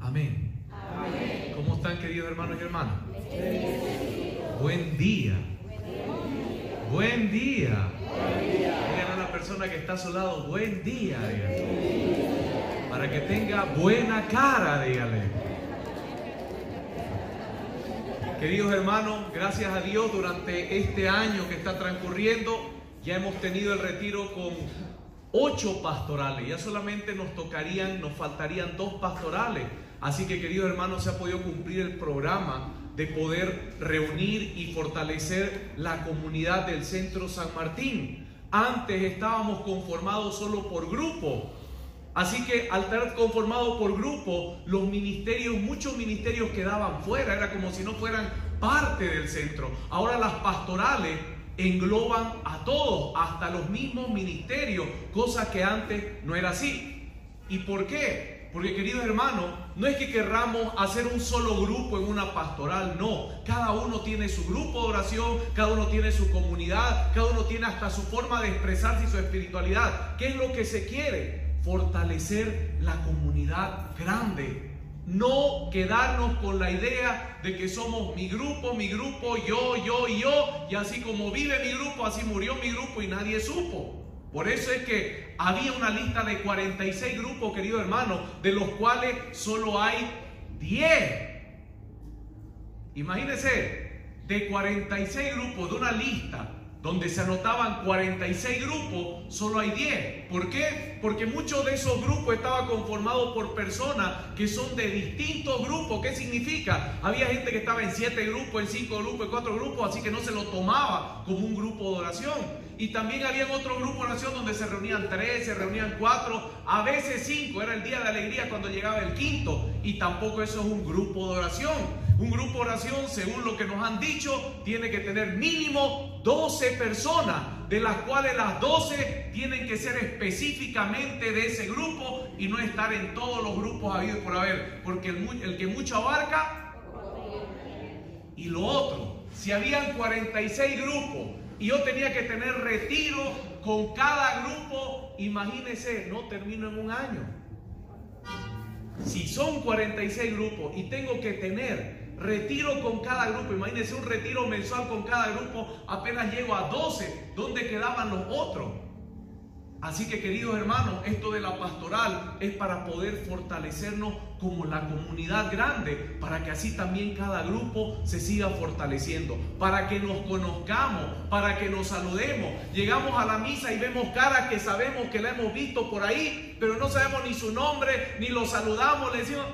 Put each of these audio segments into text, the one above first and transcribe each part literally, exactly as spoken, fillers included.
Amén. Amén. ¿Cómo están, queridos hermanos y hermanas? Buen día. Buen día. Díganle a la persona que está a su lado, buen día, dígale. Para que tenga buena cara, dígale. Queridos hermanos, gracias a Dios, durante este año que está transcurriendo, ya hemos tenido el retiro con ocho pastorales. Ya solamente nos tocarían, nos faltarían dos pastorales. Así que, queridos hermanos, se ha podido cumplir el programa de poder reunir y fortalecer la comunidad del Centro San Martín. Antes estábamos conformados solo por grupo. Así que al estar conformados por grupo, los ministerios, muchos ministerios quedaban fuera. Era como si no fueran parte del centro. Ahora las pastorales engloban a todos, hasta los mismos ministerios, cosa que antes no era así. ¿Y por qué? Porque, queridos hermanos, no es que querramos hacer un solo grupo en una pastoral, no. Cada uno tiene su grupo de oración, cada uno tiene su comunidad, cada uno tiene hasta su forma de expresarse y su espiritualidad. ¿Qué es lo que se quiere? Fortalecer la comunidad grande. No quedarnos con la idea de que somos mi grupo, mi grupo, yo, yo y yo, y así como vive mi grupo, así murió mi grupo y nadie supo. Por eso es que había una lista de cuarenta y seis grupos, queridos hermanos, de los cuales solo hay diez. Imagínense, de cuarenta y seis grupos, de una lista donde se anotaban cuarenta y seis grupos, solo hay diez. ¿Por qué? Porque muchos de esos grupos estaban conformados por personas que son de distintos grupos. ¿Qué significa? Había gente que estaba en siete grupos, en cinco grupos, en cuatro grupos, así que no se lo tomaba como un grupo de oración. Y también había otro grupo de oración donde se reunían tres, se reunían cuatro, a veces cinco. Era el día de alegría cuando llegaba el quinto. Y tampoco eso es un grupo de oración. Un grupo de oración, según lo que nos han dicho, tiene que tener mínimo doce personas, de las cuales las doce tienen que ser específicamente de ese grupo y no estar en todos los grupos habidos por haber, porque el, el que mucho abarca. Y lo otro, si habían cuarenta y seis grupos y yo tenía que tener retiro con cada grupo, imagínense, no termino en un año. Si son cuarenta y seis grupos y tengo que tener retiro con cada grupo, imagínense un retiro mensual con cada grupo, apenas llego a doce, ¿dónde quedaban los otros? Así que, queridos hermanos, esto de la pastoral es para poder fortalecernos como la comunidad grande, para que así también cada grupo se siga fortaleciendo, para que nos conozcamos, para que nos saludemos. Llegamos a la misa y vemos caras que sabemos que la hemos visto por ahí, pero no sabemos ni su nombre, ni lo saludamos, le decimos,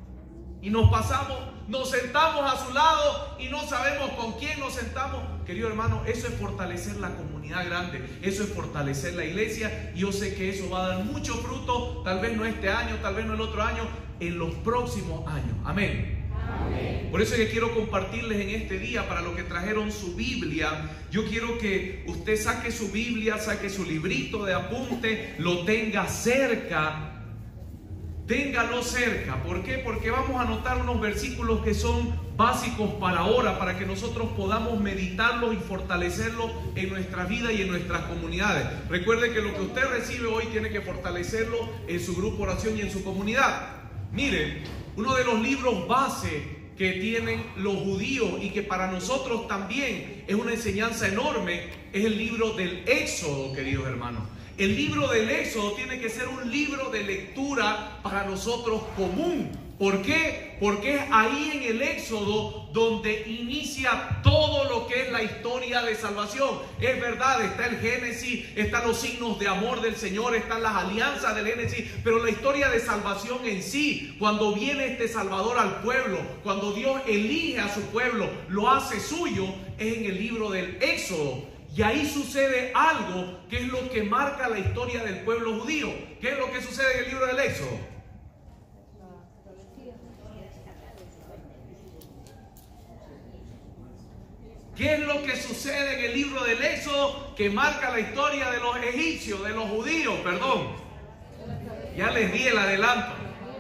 y nos pasamos, nos sentamos a su lado y no sabemos con quién nos sentamos. Querido hermano, eso es fortalecer la comunidad grande, eso es fortalecer la iglesia, y yo sé que eso va a dar mucho fruto, tal vez no este año, tal vez no el otro año, en los próximos años. Amén. Amén. Por eso es que quiero compartirles en este día, para los que trajeron su Biblia, yo quiero que usted saque su Biblia, saque su librito de apunte, lo tenga cerca. Téngalo cerca. ¿Por qué? Porque vamos a anotar unos versículos que son básicos para ahora, para que nosotros podamos meditarlos y fortalecerlos en nuestra vida y en nuestras comunidades. Recuerde que lo que usted recibe hoy tiene que fortalecerlo en su grupo de oración y en su comunidad. Miren, uno de los libros base que tienen los judíos y que para nosotros también es una enseñanza enorme es el libro del Éxodo, queridos hermanos. El libro del Éxodo tiene que ser un libro de lectura para nosotros común. ¿Por qué? Porque es ahí en el Éxodo donde inicia todo lo que es la historia de salvación. Es verdad, está el Génesis, están los signos de amor del Señor, están las alianzas del Génesis, pero la historia de salvación en sí, cuando viene este Salvador al pueblo, cuando Dios elige a su pueblo, lo hace suyo, es en el libro del Éxodo. Y ahí sucede algo que es lo que marca la historia del pueblo judío. ¿Qué es lo que sucede en el libro del Éxodo? ¿Qué es lo que sucede en el libro del Éxodo que marca la historia de los egipcios, de los judíos? Perdón. Ya les di el adelanto.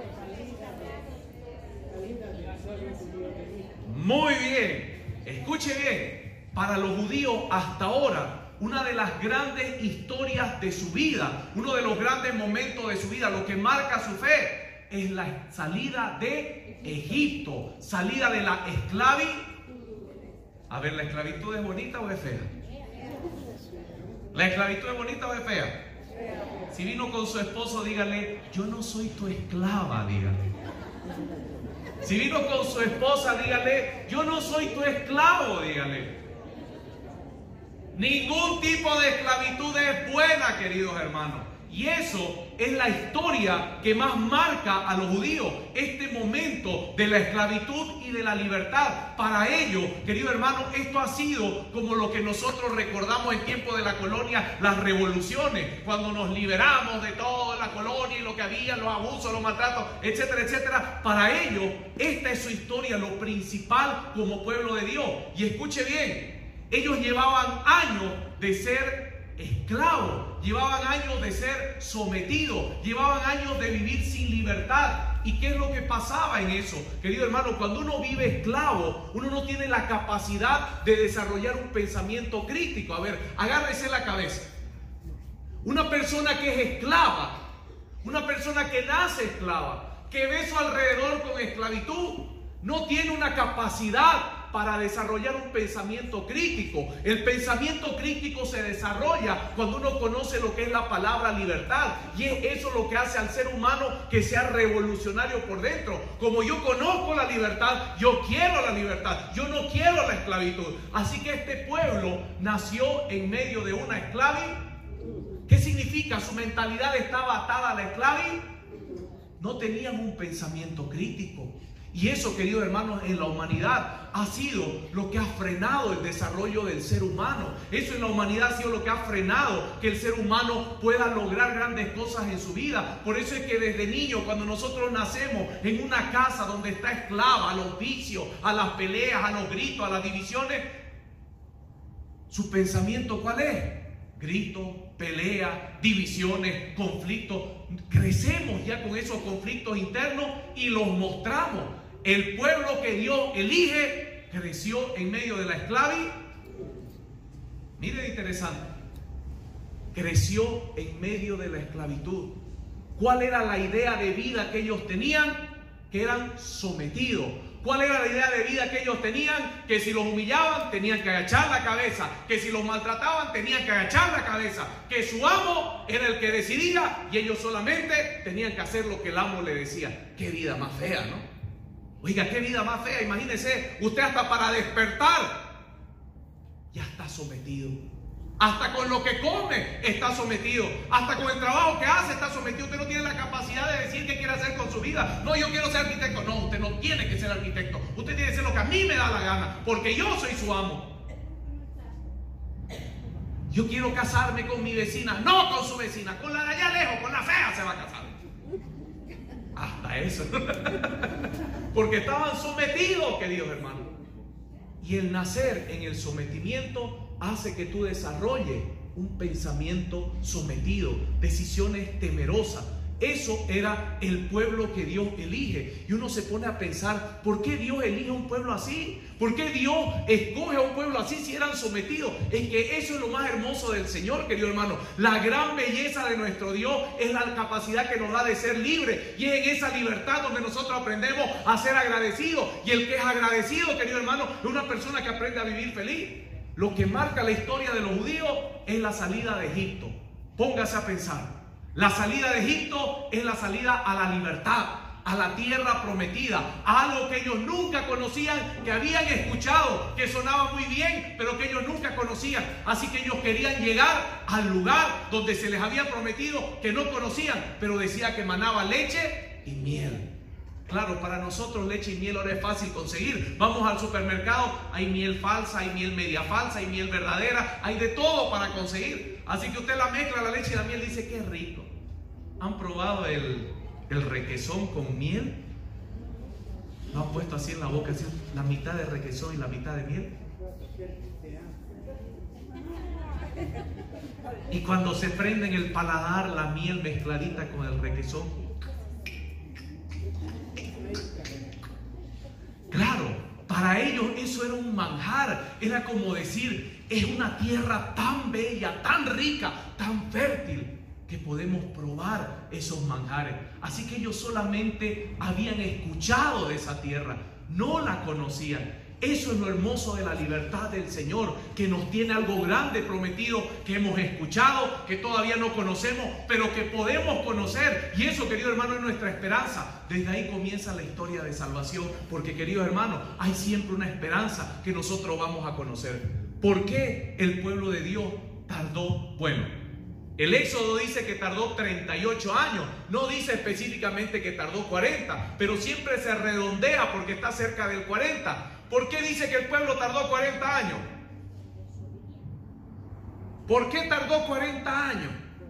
Muy bien. Escuche bien. Para los judíos hasta ahora, una de las grandes historias de su vida, uno de los grandes momentos de su vida, lo que marca su fe, es la salida de Egipto, salida de la esclavitud. A ver, ¿la esclavitud es bonita o es fea? ¿La esclavitud es bonita o es fea? Si vino con su esposo, dígale, yo no soy tu esclava, dígale. Si vino con su esposa, dígale, yo no soy tu esclavo, dígale. Ningún tipo de esclavitud es buena, queridos hermanos. Y eso es la historia que más marca a los judíos, este momento de la esclavitud y de la libertad. Para ellos, queridos hermanos, esto ha sido como lo que nosotros recordamos en tiempo de la colonia, las revoluciones, cuando nos liberamos de toda la colonia y lo que había, los abusos, los maltratos, etcétera, etcétera. Para ellos, esta es su historia, lo principal como pueblo de Dios. Y escuche bien, ellos llevaban años de ser esclavos, llevaban años de ser sometidos, llevaban años de vivir sin libertad. ¿Y qué es lo que pasaba en eso? Querido hermano, cuando uno vive esclavo, uno no tiene la capacidad de desarrollar un pensamiento crítico. A ver, agárrese la cabeza. Una persona que es esclava, una persona que nace esclava, que ve su alrededor con esclavitud, no tiene una capacidad para desarrollar un pensamiento crítico. El pensamiento crítico se desarrolla cuando uno conoce lo que es la palabra libertad. Y es eso lo que hace al ser humano que sea revolucionario por dentro. Como yo conozco la libertad, yo quiero la libertad. Yo no quiero la esclavitud. Así que este pueblo nació en medio de una esclavitud. ¿Qué significa? Su mentalidad estaba atada a la esclavitud. No tenían un pensamiento crítico. Y eso, queridos hermanos, en la humanidad ha sido lo que ha frenado el desarrollo del ser humano. Eso en la humanidad ha sido lo que ha frenado que el ser humano pueda lograr grandes cosas en su vida. Por eso es que desde niño, cuando nosotros nacemos en una casa donde está esclava a los vicios, a las peleas, a los gritos, a las divisiones, ¿su pensamiento cuál es? Gritos, pelea, divisiones, conflictos. Crecemos ya con esos conflictos internos y los mostramos. El pueblo que Dios elige creció en medio de la esclavitud. Miren, interesante. Creció en medio de la esclavitud. ¿Cuál era la idea de vida que ellos tenían? Que eran sometidos. ¿Cuál era la idea de vida que ellos tenían? Que si los humillaban tenían que agachar la cabeza, que si los maltrataban tenían que agachar la cabeza, que su amo era el que decidía y ellos solamente tenían que hacer lo que el amo le decía. Qué vida más fea, ¿no? Oiga, qué vida más fea. Imagínese, usted hasta para despertar ya está sometido. Hasta con lo que come está sometido. Hasta con el trabajo que hace está sometido. Usted no tiene la capacidad de decir qué quiere hacer con su vida. No, yo quiero ser arquitecto. No, usted no tiene que ser arquitecto. Usted tiene que ser lo que a mí me da la gana, porque yo soy su amo. Yo quiero casarme con mi vecina. No con su vecina, con la de allá lejos, con la fea se va a casar. Hasta eso. Porque estaban sometidos, queridos hermanos. Y el nacer en el sometimiento hace que tú desarrolles un pensamiento sometido, decisiones temerosas. Eso era el pueblo que Dios elige. Y uno se pone a pensar, ¿por qué Dios elige un pueblo así? ¿Por qué Dios escoge a un pueblo así si eran sometidos? Es que eso es lo más hermoso del Señor, querido hermano. La gran belleza de nuestro Dios es la capacidad que nos da de ser libre. Y es en esa libertad donde nosotros aprendemos a ser agradecidos. Y el que es agradecido, querido hermano, es una persona que aprende a vivir feliz. Lo que marca la historia de los judíos es la salida de Egipto. Póngase a pensar. La salida de Egipto es la salida a la libertad, a la tierra prometida, a algo que ellos nunca conocían, que habían escuchado, que sonaba muy bien, pero que ellos nunca conocían. Así que ellos querían llegar al lugar donde se les había prometido, que no conocían, pero decía que manaba leche y miel. Claro, para nosotros leche y miel ahora es fácil conseguir. Vamos al supermercado, hay miel falsa, hay miel media falsa, hay miel verdadera, hay de todo para conseguir. Así que usted la mezcla, la leche y la miel, y dice, qué rico. ¿Han probado el, el requesón con miel? ¿Lo han puesto así en la boca, así, la mitad de requesón y la mitad de miel? Y cuando se prende en el paladar la miel mezcladita con el requesón, claro, para ellos eso era un manjar. Era como decir, es una tierra tan bella, tan rica, tan fértil. que podemos probar esos manjares. Así que ellos solamente habían escuchado de esa tierra, no la conocían. Eso es lo hermoso de la libertad del Señor, que nos tiene algo grande prometido, que hemos escuchado, que todavía no conocemos, pero que podemos conocer. Y eso, querido hermano, es nuestra esperanza. Desde ahí comienza la historia de salvación, porque, queridos hermanos, hay siempre una esperanza que nosotros vamos a conocer. ¿Por qué el pueblo de Dios tardó? Bueno, el Éxodo dice que tardó treinta y ocho años, no dice específicamente que tardó cuarenta, pero siempre se redondea porque está cerca del cuarenta. ¿Por qué dice que el pueblo tardó cuarenta años? ¿Por qué tardó cuarenta años?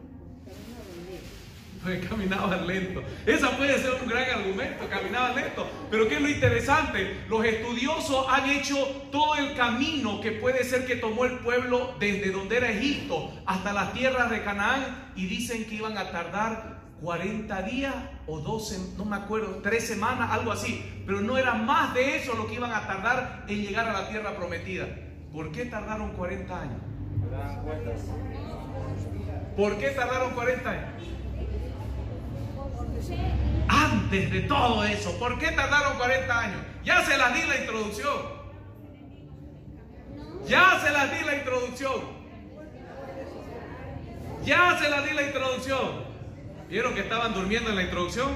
Porque caminaban lento. Esa puede ser un gran argumento, caminaban lento. Pero ¿qué es lo interesante? Los estudiosos han hecho todo el camino que puede ser que tomó el pueblo desde donde era Egipto hasta las tierras de Canaán, y dicen que iban a tardar cuarenta días o doce, no me acuerdo, tres semanas, algo así. Pero no era más de eso lo que iban a tardar en llegar a la tierra prometida. ¿Por qué tardaron cuarenta años? ¿Por qué tardaron cuarenta años? Antes de todo eso, ¿por qué tardaron cuarenta años? Ya se las di la introducción. Ya se las di la introducción. Ya se las di la introducción. ¿Vieron que estaban durmiendo en la introducción?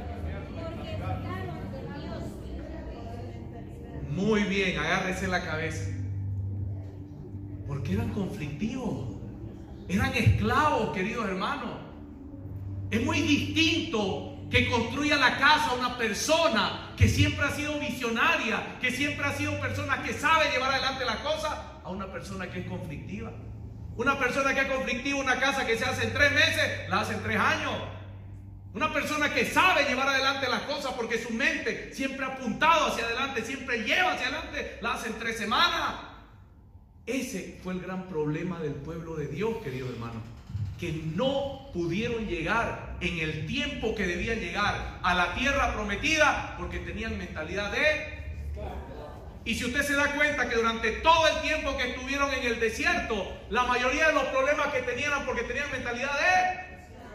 Muy bien, agárrese la cabeza. Porque eran conflictivos. Eran esclavos, queridos hermanos. Es muy distinto que construya la casa una persona que siempre ha sido visionaria, que siempre ha sido persona que sabe llevar adelante las cosas, a una persona que es conflictiva. Una persona que es conflictiva, una casa que se hace en tres meses, la hace en tres años. Una persona que sabe llevar adelante las cosas porque su mente siempre ha apuntado hacia adelante, siempre lleva hacia adelante, la hace en tres semanas. Ese fue el gran problema del pueblo de Dios, querido hermano, que no pudieron llegar en el tiempo que debían llegar a la tierra prometida porque tenían mentalidad de... Y si usted se da cuenta que durante todo el tiempo que estuvieron en el desierto, la mayoría de los problemas que tenían eran porque tenían mentalidad de...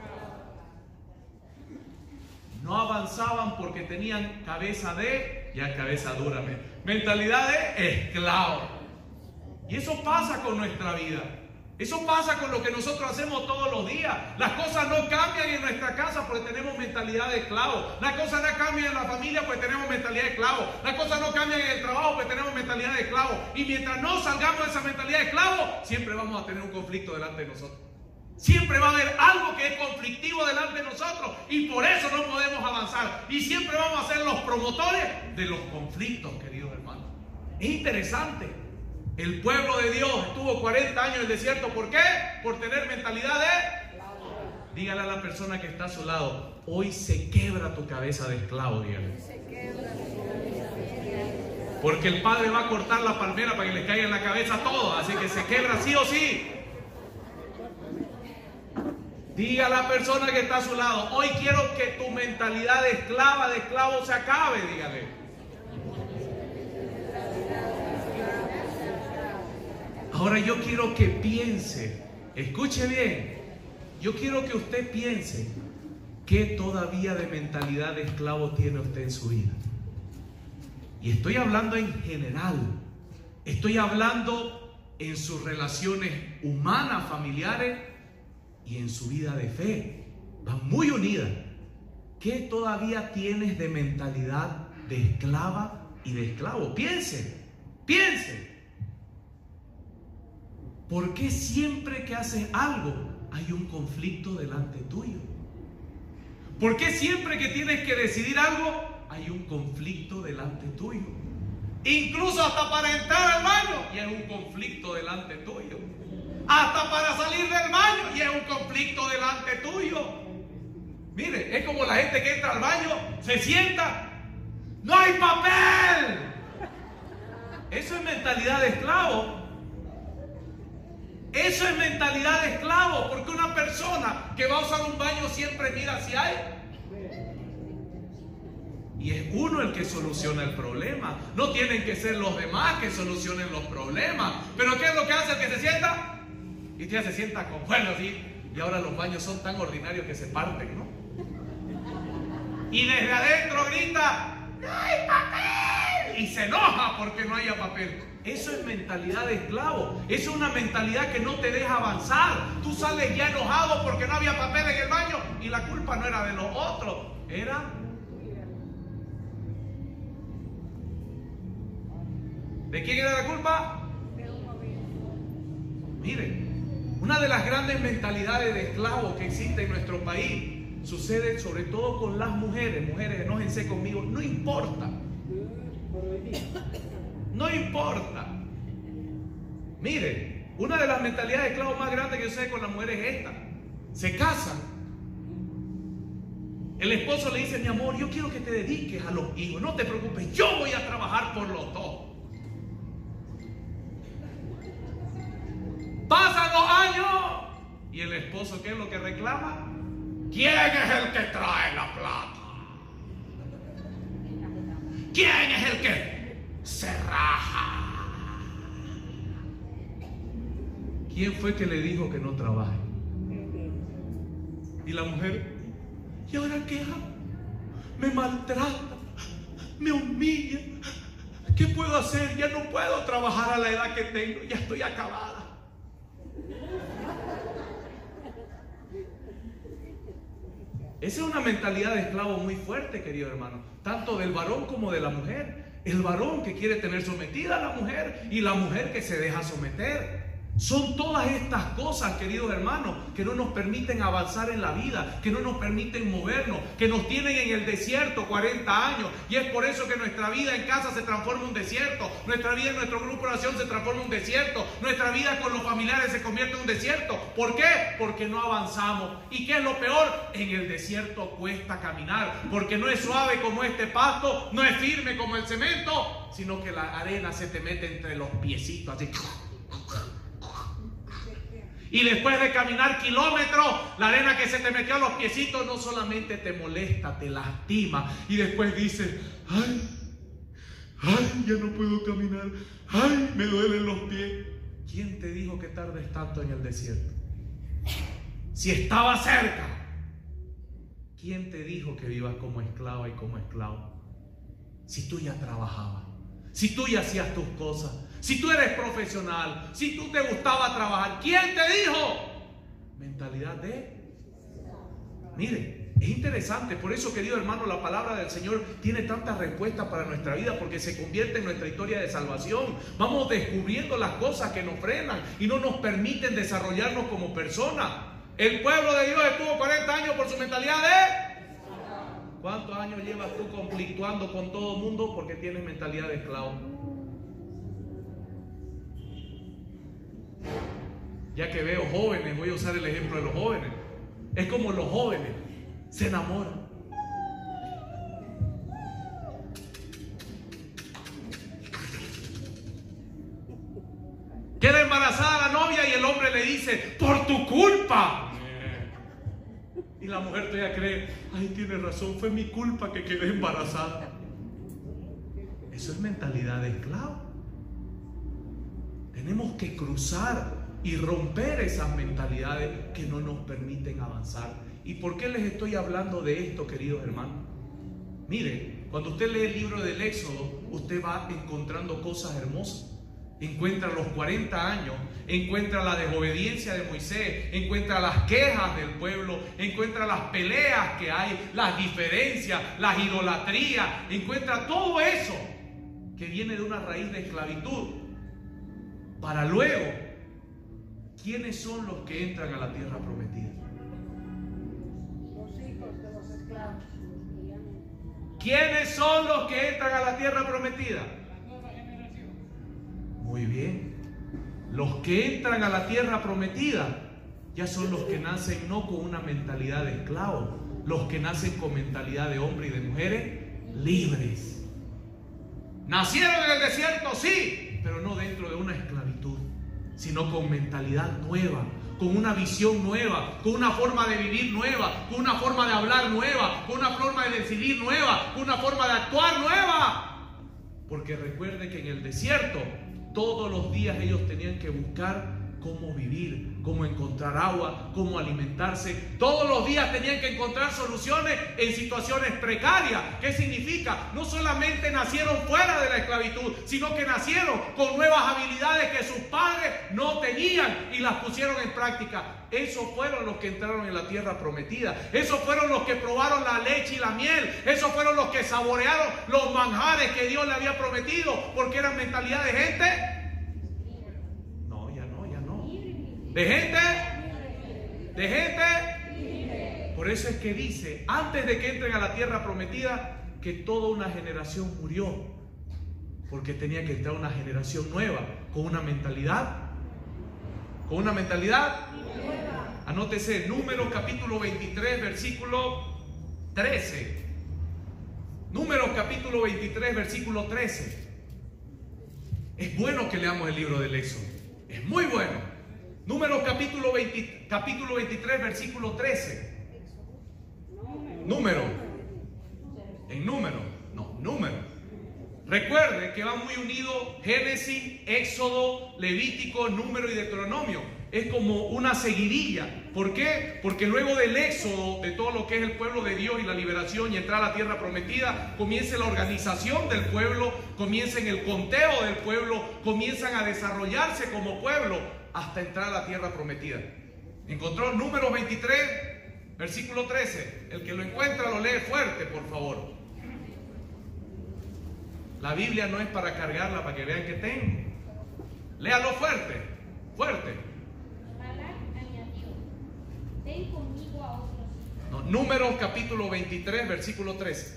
No avanzaban porque tenían cabeza de... Ya cabeza dura, mentalidad de esclavo. Y eso pasa con nuestra vida. Eso pasa con lo que nosotros hacemos todos los días. Las cosas no cambian en nuestra casa porque tenemos mentalidad de esclavo. Las cosas no cambian en la familia porque tenemos mentalidad de esclavo. Las cosas no cambian en el trabajo porque tenemos mentalidad de esclavo. Y mientras no salgamos de esa mentalidad de esclavo, siempre vamos a tener un conflicto delante de nosotros. Siempre va a haber algo que es conflictivo delante de nosotros. Y por eso no podemos avanzar. Y siempre vamos a ser los promotores de los conflictos, queridos hermanos. Es interesante. El pueblo de Dios estuvo cuarenta años en el desierto. ¿Por qué? Por tener mentalidad de... Dígale a la persona que está a su lado: hoy se quebra tu cabeza de esclavo, dígale. Porque el Padre va a cortar la palmera para que le caiga en la cabeza todo. Así que se quebra sí o sí. Diga a la persona que está a su lado: hoy quiero que tu mentalidad de esclava, de esclavo se acabe, dígale. Ahora yo quiero que piense, escuche bien, yo quiero que usted piense qué todavía de mentalidad de esclavo tiene usted en su vida. Y estoy hablando en general, estoy hablando en sus relaciones humanas, familiares y en su vida de fe. Van muy unidas. ¿Qué todavía tienes de mentalidad de esclava y de esclavo? Piense, piense. ¿Por qué siempre que haces algo hay un conflicto delante tuyo? ¿Por qué siempre que tienes que decidir algo hay un conflicto delante tuyo? Incluso hasta para entrar al baño y hay un conflicto delante tuyo. Hasta para salir del baño y hay un conflicto delante tuyo. Mire, es como la gente que entra al baño, se sienta, ¡no hay papel! Eso es mentalidad de esclavo. Eso es mentalidad de esclavo, porque una persona que va a usar un baño siempre mira si hay. Y es uno el que soluciona el problema. No tienen que ser los demás que solucionen los problemas. Pero ¿qué es lo que hace el que se sienta? Y usted se sienta con bueno así. Y ahora los baños son tan ordinarios que se parten, ¿no? Y desde adentro grita, ¡no hay papel! Y se enoja porque no haya papel. Eso es mentalidad de esclavo. Eso es una mentalidad que no te deja avanzar. Tú sales ya enojado porque no había papel en el baño y la culpa no era de los otros, era... ¿De quién era la culpa? Miren, una de las grandes mentalidades de esclavos que existe en nuestro país sucede sobre todo con las mujeres. Mujeres, enójense conmigo, no importa. No importa. Miren, una de las mentalidades de esclavos más grandes que sucede con las mujeres es esta. Se casan. El esposo le dice, mi amor, yo quiero que te dediques a los hijos. No te preocupes, yo voy a trabajar por los dos. Pasan los años y el esposo, ¿qué es lo que reclama? ¿Quién es el que trae la plata? ¿Quién es el que se raja? ¿Quién fue que le dijo que no trabaje? Y la mujer, ¿y ahora qué hago? Me maltrata, me humilla. ¿Qué puedo hacer? Ya no puedo trabajar a la edad que tengo, ya estoy acabada. Esa es una mentalidad de esclavo muy fuerte, querido hermano, tanto del varón como de la mujer. El varón que quiere tener sometida a la mujer y la mujer que se deja someter. Son todas estas cosas, queridos hermanos, que no nos permiten avanzar en la vida, que no nos permiten movernos, que nos tienen en el desierto cuarenta años. Y es por eso que nuestra vida en casa se transforma en un desierto, nuestra vida en nuestro grupo de oración se transforma en un desierto, nuestra vida con los familiares se convierte en un desierto. ¿Por qué? Porque no avanzamos. ¿Y qué es lo peor? En el desierto cuesta caminar, porque no es suave como este pasto, no es firme como el cemento, sino que la arena se te mete entre los piecitos, así. Y después de caminar kilómetros, la arena que se te metió a los piecitos no solamente te molesta, te lastima. Y después dices, ay, ay, ya no puedo caminar, ay, me duelen los pies. ¿Quién te dijo que tardes tanto en el desierto? Si estaba cerca. ¿Quién te dijo que vivas como esclava y como esclavo? Si tú ya trabajabas, si tú ya hacías tus cosas, si tú eres profesional, si tú te gustaba trabajar, ¿quién te dijo? Mentalidad de... Mire, es interesante, por eso, querido hermano, la palabra del Señor tiene tantas respuestas para nuestra vida, porque se convierte en nuestra historia de salvación. Vamos descubriendo las cosas que nos frenan y no nos permiten desarrollarnos como personas. El pueblo de Dios estuvo cuarenta años por su mentalidad de... ¿Cuántos años llevas tú conflictuando con todo el mundo porque tienes mentalidad de esclavo? Ya que veo jóvenes, voy a usar el ejemplo de los jóvenes. Es como los jóvenes se enamoran. Queda embarazada la novia y el hombre le dice, por tu culpa. Y la mujer todavía cree, ay, tiene razón, fue mi culpa que quedé embarazada. Eso es mentalidad de esclavo. Tenemos que cruzar y romper esas mentalidades que no nos permiten avanzar. ¿Y por qué les estoy hablando de esto, queridos hermanos? Mire, cuando usted lee el libro del Éxodo, usted va encontrando cosas hermosas. Encuentra los cuarenta años, encuentra la desobediencia de Moisés, encuentra las quejas del pueblo, encuentra las peleas que hay, las diferencias, las idolatrías, encuentra todo eso que viene de una raíz de esclavitud. Para luego, ¿quiénes son los que entran a la tierra prometida? Los hijos de los esclavos. ¿Quiénes son los que entran a la tierra prometida? La nueva generación. Muy bien. Los que entran a la tierra prometida ya son los que nacen no con una mentalidad de esclavo, los que nacen con mentalidad de hombre y de mujeres libres. Nacieron en el desierto, sí, pero no dentro de una esclavitud, sino con mentalidad nueva, con una visión nueva, con una forma de vivir nueva, con una forma de hablar nueva, con una forma de decidir nueva, con una forma de actuar nueva. Porque recuerde que en el desierto todos los días ellos tenían que buscar cómo vivir, cómo encontrar agua, cómo alimentarse. Todos los días tenían que encontrar soluciones en situaciones precarias. ¿Qué significa? No solamente nacieron fuera de la esclavitud, sino que nacieron con nuevas habilidades que sus padres no tenían y las pusieron en práctica. Esos fueron los que entraron en la tierra prometida. Esos fueron los que probaron la leche y la miel. Esos fueron los que saborearon los manjares que Dios le había prometido, porque eran mentalidad de gente. ¿De gente? ¿De gente? Por eso es que dice, antes de que entren a la tierra prometida, que toda una generación murió. Porque tenía que entrar una generación nueva, con una mentalidad. ¿Con una mentalidad? Anótese, Números capítulo veintitrés, versículo trece. Números capítulo veintitrés, versículo trece. Es bueno que leamos el libro del Éxodo. Es muy bueno. Números capítulo, veinte, capítulo veintitrés, versículo trece. Número. En número. No, número. Recuerde que van muy unidos Génesis, Éxodo, Levítico, Número y Deuteronomio. Es como una seguidilla. ¿Por qué? Porque luego del Éxodo, de todo lo que es el pueblo de Dios y la liberación y entrar a la tierra prometida, comienza la organización del pueblo, comienza el conteo del pueblo, comienzan a desarrollarse como pueblo hasta entrar a la tierra prometida. ¿Encontró Números veintitrés, versículo trece? El que lo encuentra lo lee fuerte, por favor. La Biblia no es para cargarla, para que vean que tengo. Léalo fuerte, fuerte. Balac añadió: ven conmigo a otros. No, Números capítulo veintitrés, versículo trece.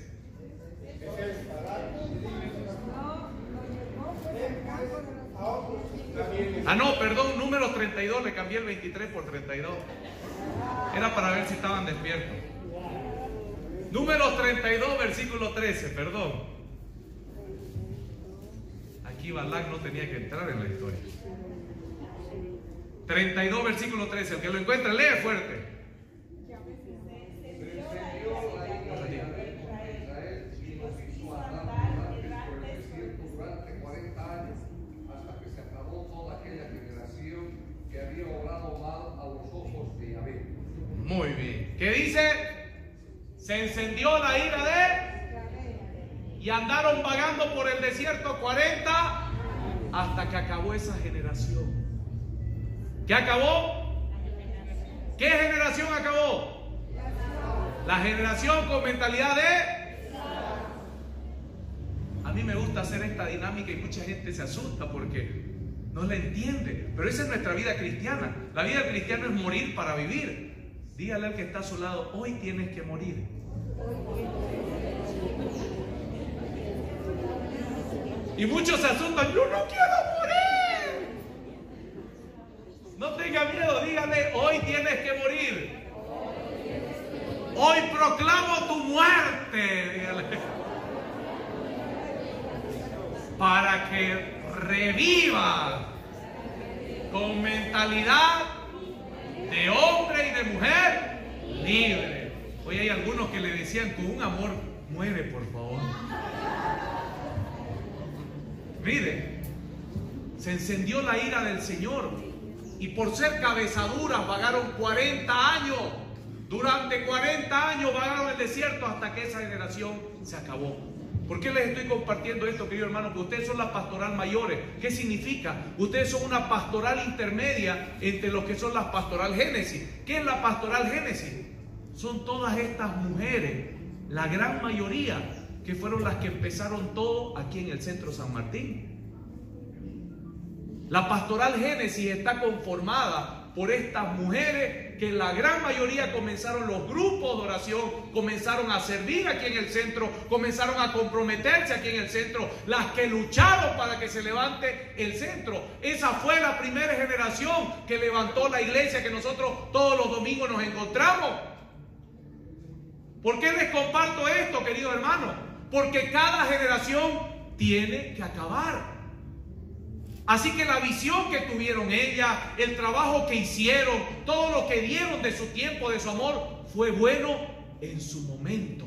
Ah, no, perdón, Números treinta y dos, le cambié el veintitrés por treinta y dos. Era para ver si estaban despiertos. Números treinta y dos, versículo trece, perdón. Aquí Balac no tenía que entrar en la historia. treinta y dos, versículo trece, el que lo encuentra, lee fuerte. Muy bien. ¿Qué dice? Se encendió la ira de... Y andaron vagando por el desierto cuarenta hasta que acabó esa generación. ¿Qué acabó? ¿Qué generación acabó? La generación con mentalidad de... A mí me gusta hacer esta dinámica y mucha gente se asusta porque no la entiende. Pero esa es nuestra vida cristiana. La vida cristiana es morir para vivir. Dígale al que está a su lado, hoy tienes que morir. Y muchos se asustan, yo no quiero morir. No tenga miedo, dígale, hoy tienes que morir. Hoy proclamo tu muerte. Dígale. Para que reviva con mentalidad de hombre y de mujer libre. Hoy hay algunos que le decían con un amor, muere por favor. Mire, se encendió la ira del Señor y por ser cabezaduras vagaron cuarenta años. Durante cuarenta años vagaron el desierto hasta que esa generación se acabó. ¿Por qué les estoy compartiendo esto, querido hermano? Que ustedes son la pastoral mayores. ¿Qué significa? Ustedes son una pastoral intermedia entre los que son las pastoral Génesis. ¿Qué es la pastoral Génesis? Son todas estas mujeres, la gran mayoría, que fueron las que empezaron todo aquí en el centro San Martín. La pastoral Génesis está conformada por estas mujeres que la gran mayoría comenzaron los grupos de oración, comenzaron a servir aquí en el centro, comenzaron a comprometerse aquí en el centro, las que lucharon para que se levante el centro. Esa fue la primera generación que levantó la iglesia que nosotros todos los domingos nos encontramos. ¿Por qué les comparto esto, queridos hermanos? Porque cada generación tiene que acabar. Así que la visión que tuvieron ellas, el trabajo que hicieron, todo lo que dieron de su tiempo, de su amor, fue bueno en su momento.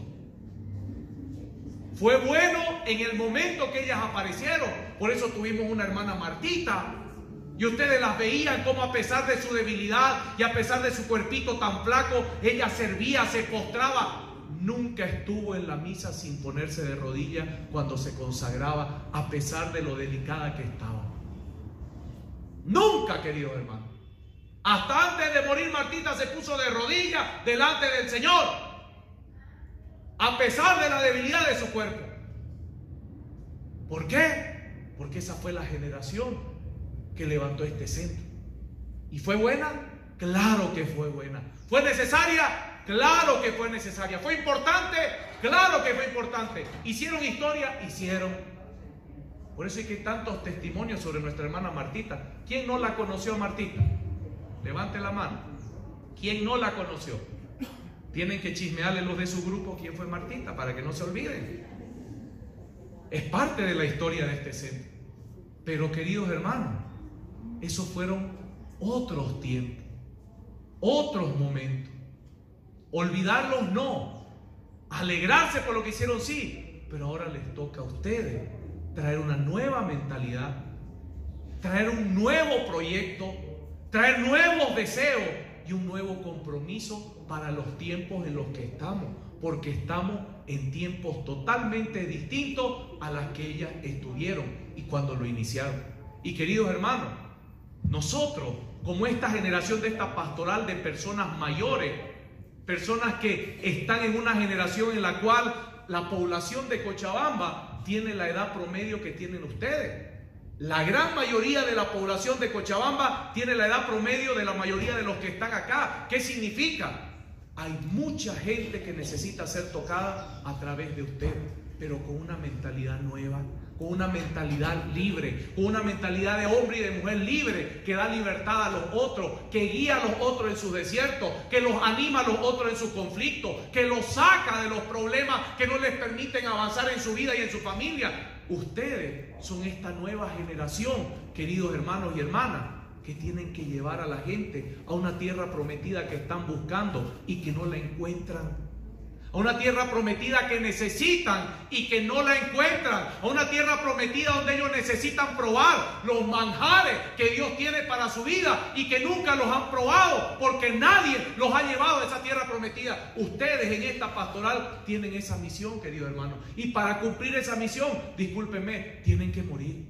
Fue bueno en el momento que ellas aparecieron. Por eso tuvimos una hermana Martita, Y ustedes las veían como a pesar de su debilidad y a pesar de su cuerpito tan flaco, ella servía, se postraba. Nunca estuvo en la misa sin ponerse de rodillas cuando se consagraba, a pesar de lo delicada que estaba. Nunca, queridos hermanos. Hasta antes de morir, Martita se puso de rodillas delante del Señor, a pesar de la debilidad de su cuerpo. ¿Por qué? Porque esa fue la generación que levantó este centro. ¿Y fue buena? Claro que fue buena. ¿Fue necesaria? Claro que fue necesaria. ¿Fue importante? Claro que fue importante. ¿Hicieron historia? Hicieron. Por eso hay que tantos testimonios sobre nuestra hermana Martita. ¿Quién no la conoció a Martita? Levante la mano. ¿Quién no la conoció? Tienen que chismearle los de su grupo quién fue Martita para que no se olviden. Es parte de la historia de este centro. Pero queridos hermanos, esos fueron otros tiempos, otros momentos. Olvidarlos no, alegrarse por lo que hicieron sí, pero ahora les toca a ustedes traer una nueva mentalidad, traer un nuevo proyecto, traer nuevos deseos y un nuevo compromiso para los tiempos en los que estamos, porque estamos en tiempos totalmente distintos a las que ellas estuvieron y cuando lo iniciaron. Y queridos hermanos, nosotros, como esta generación de esta pastoral de personas mayores, personas que están en una generación en la cual la población de Cochabamba tiene la edad promedio que tienen ustedes. La gran mayoría de la población de Cochabamba tiene la edad promedio de la mayoría de los que están acá. ¿Qué significa? Hay mucha gente que necesita ser tocada a través de ustedes, pero con una mentalidad nueva, con una mentalidad libre, con una mentalidad de hombre y de mujer libre, que da libertad a los otros, que guía a los otros en sus desiertos, que los anima a los otros en sus conflictos, que los saca de los problemas que no les permiten avanzar en su vida y en su familia. Ustedes son esta nueva generación, queridos hermanos y hermanas, que tienen que llevar a la gente a una tierra prometida que están buscando y que no la encuentran. A una tierra prometida que necesitan y que no la encuentran. A una tierra prometida donde ellos necesitan probar los manjares que Dios tiene para su vida y que nunca los han probado porque nadie los ha llevado a esa tierra prometida. Ustedes en esta pastoral tienen esa misión, queridos hermanos. Y para cumplir esa misión, discúlpenme, tienen que morir.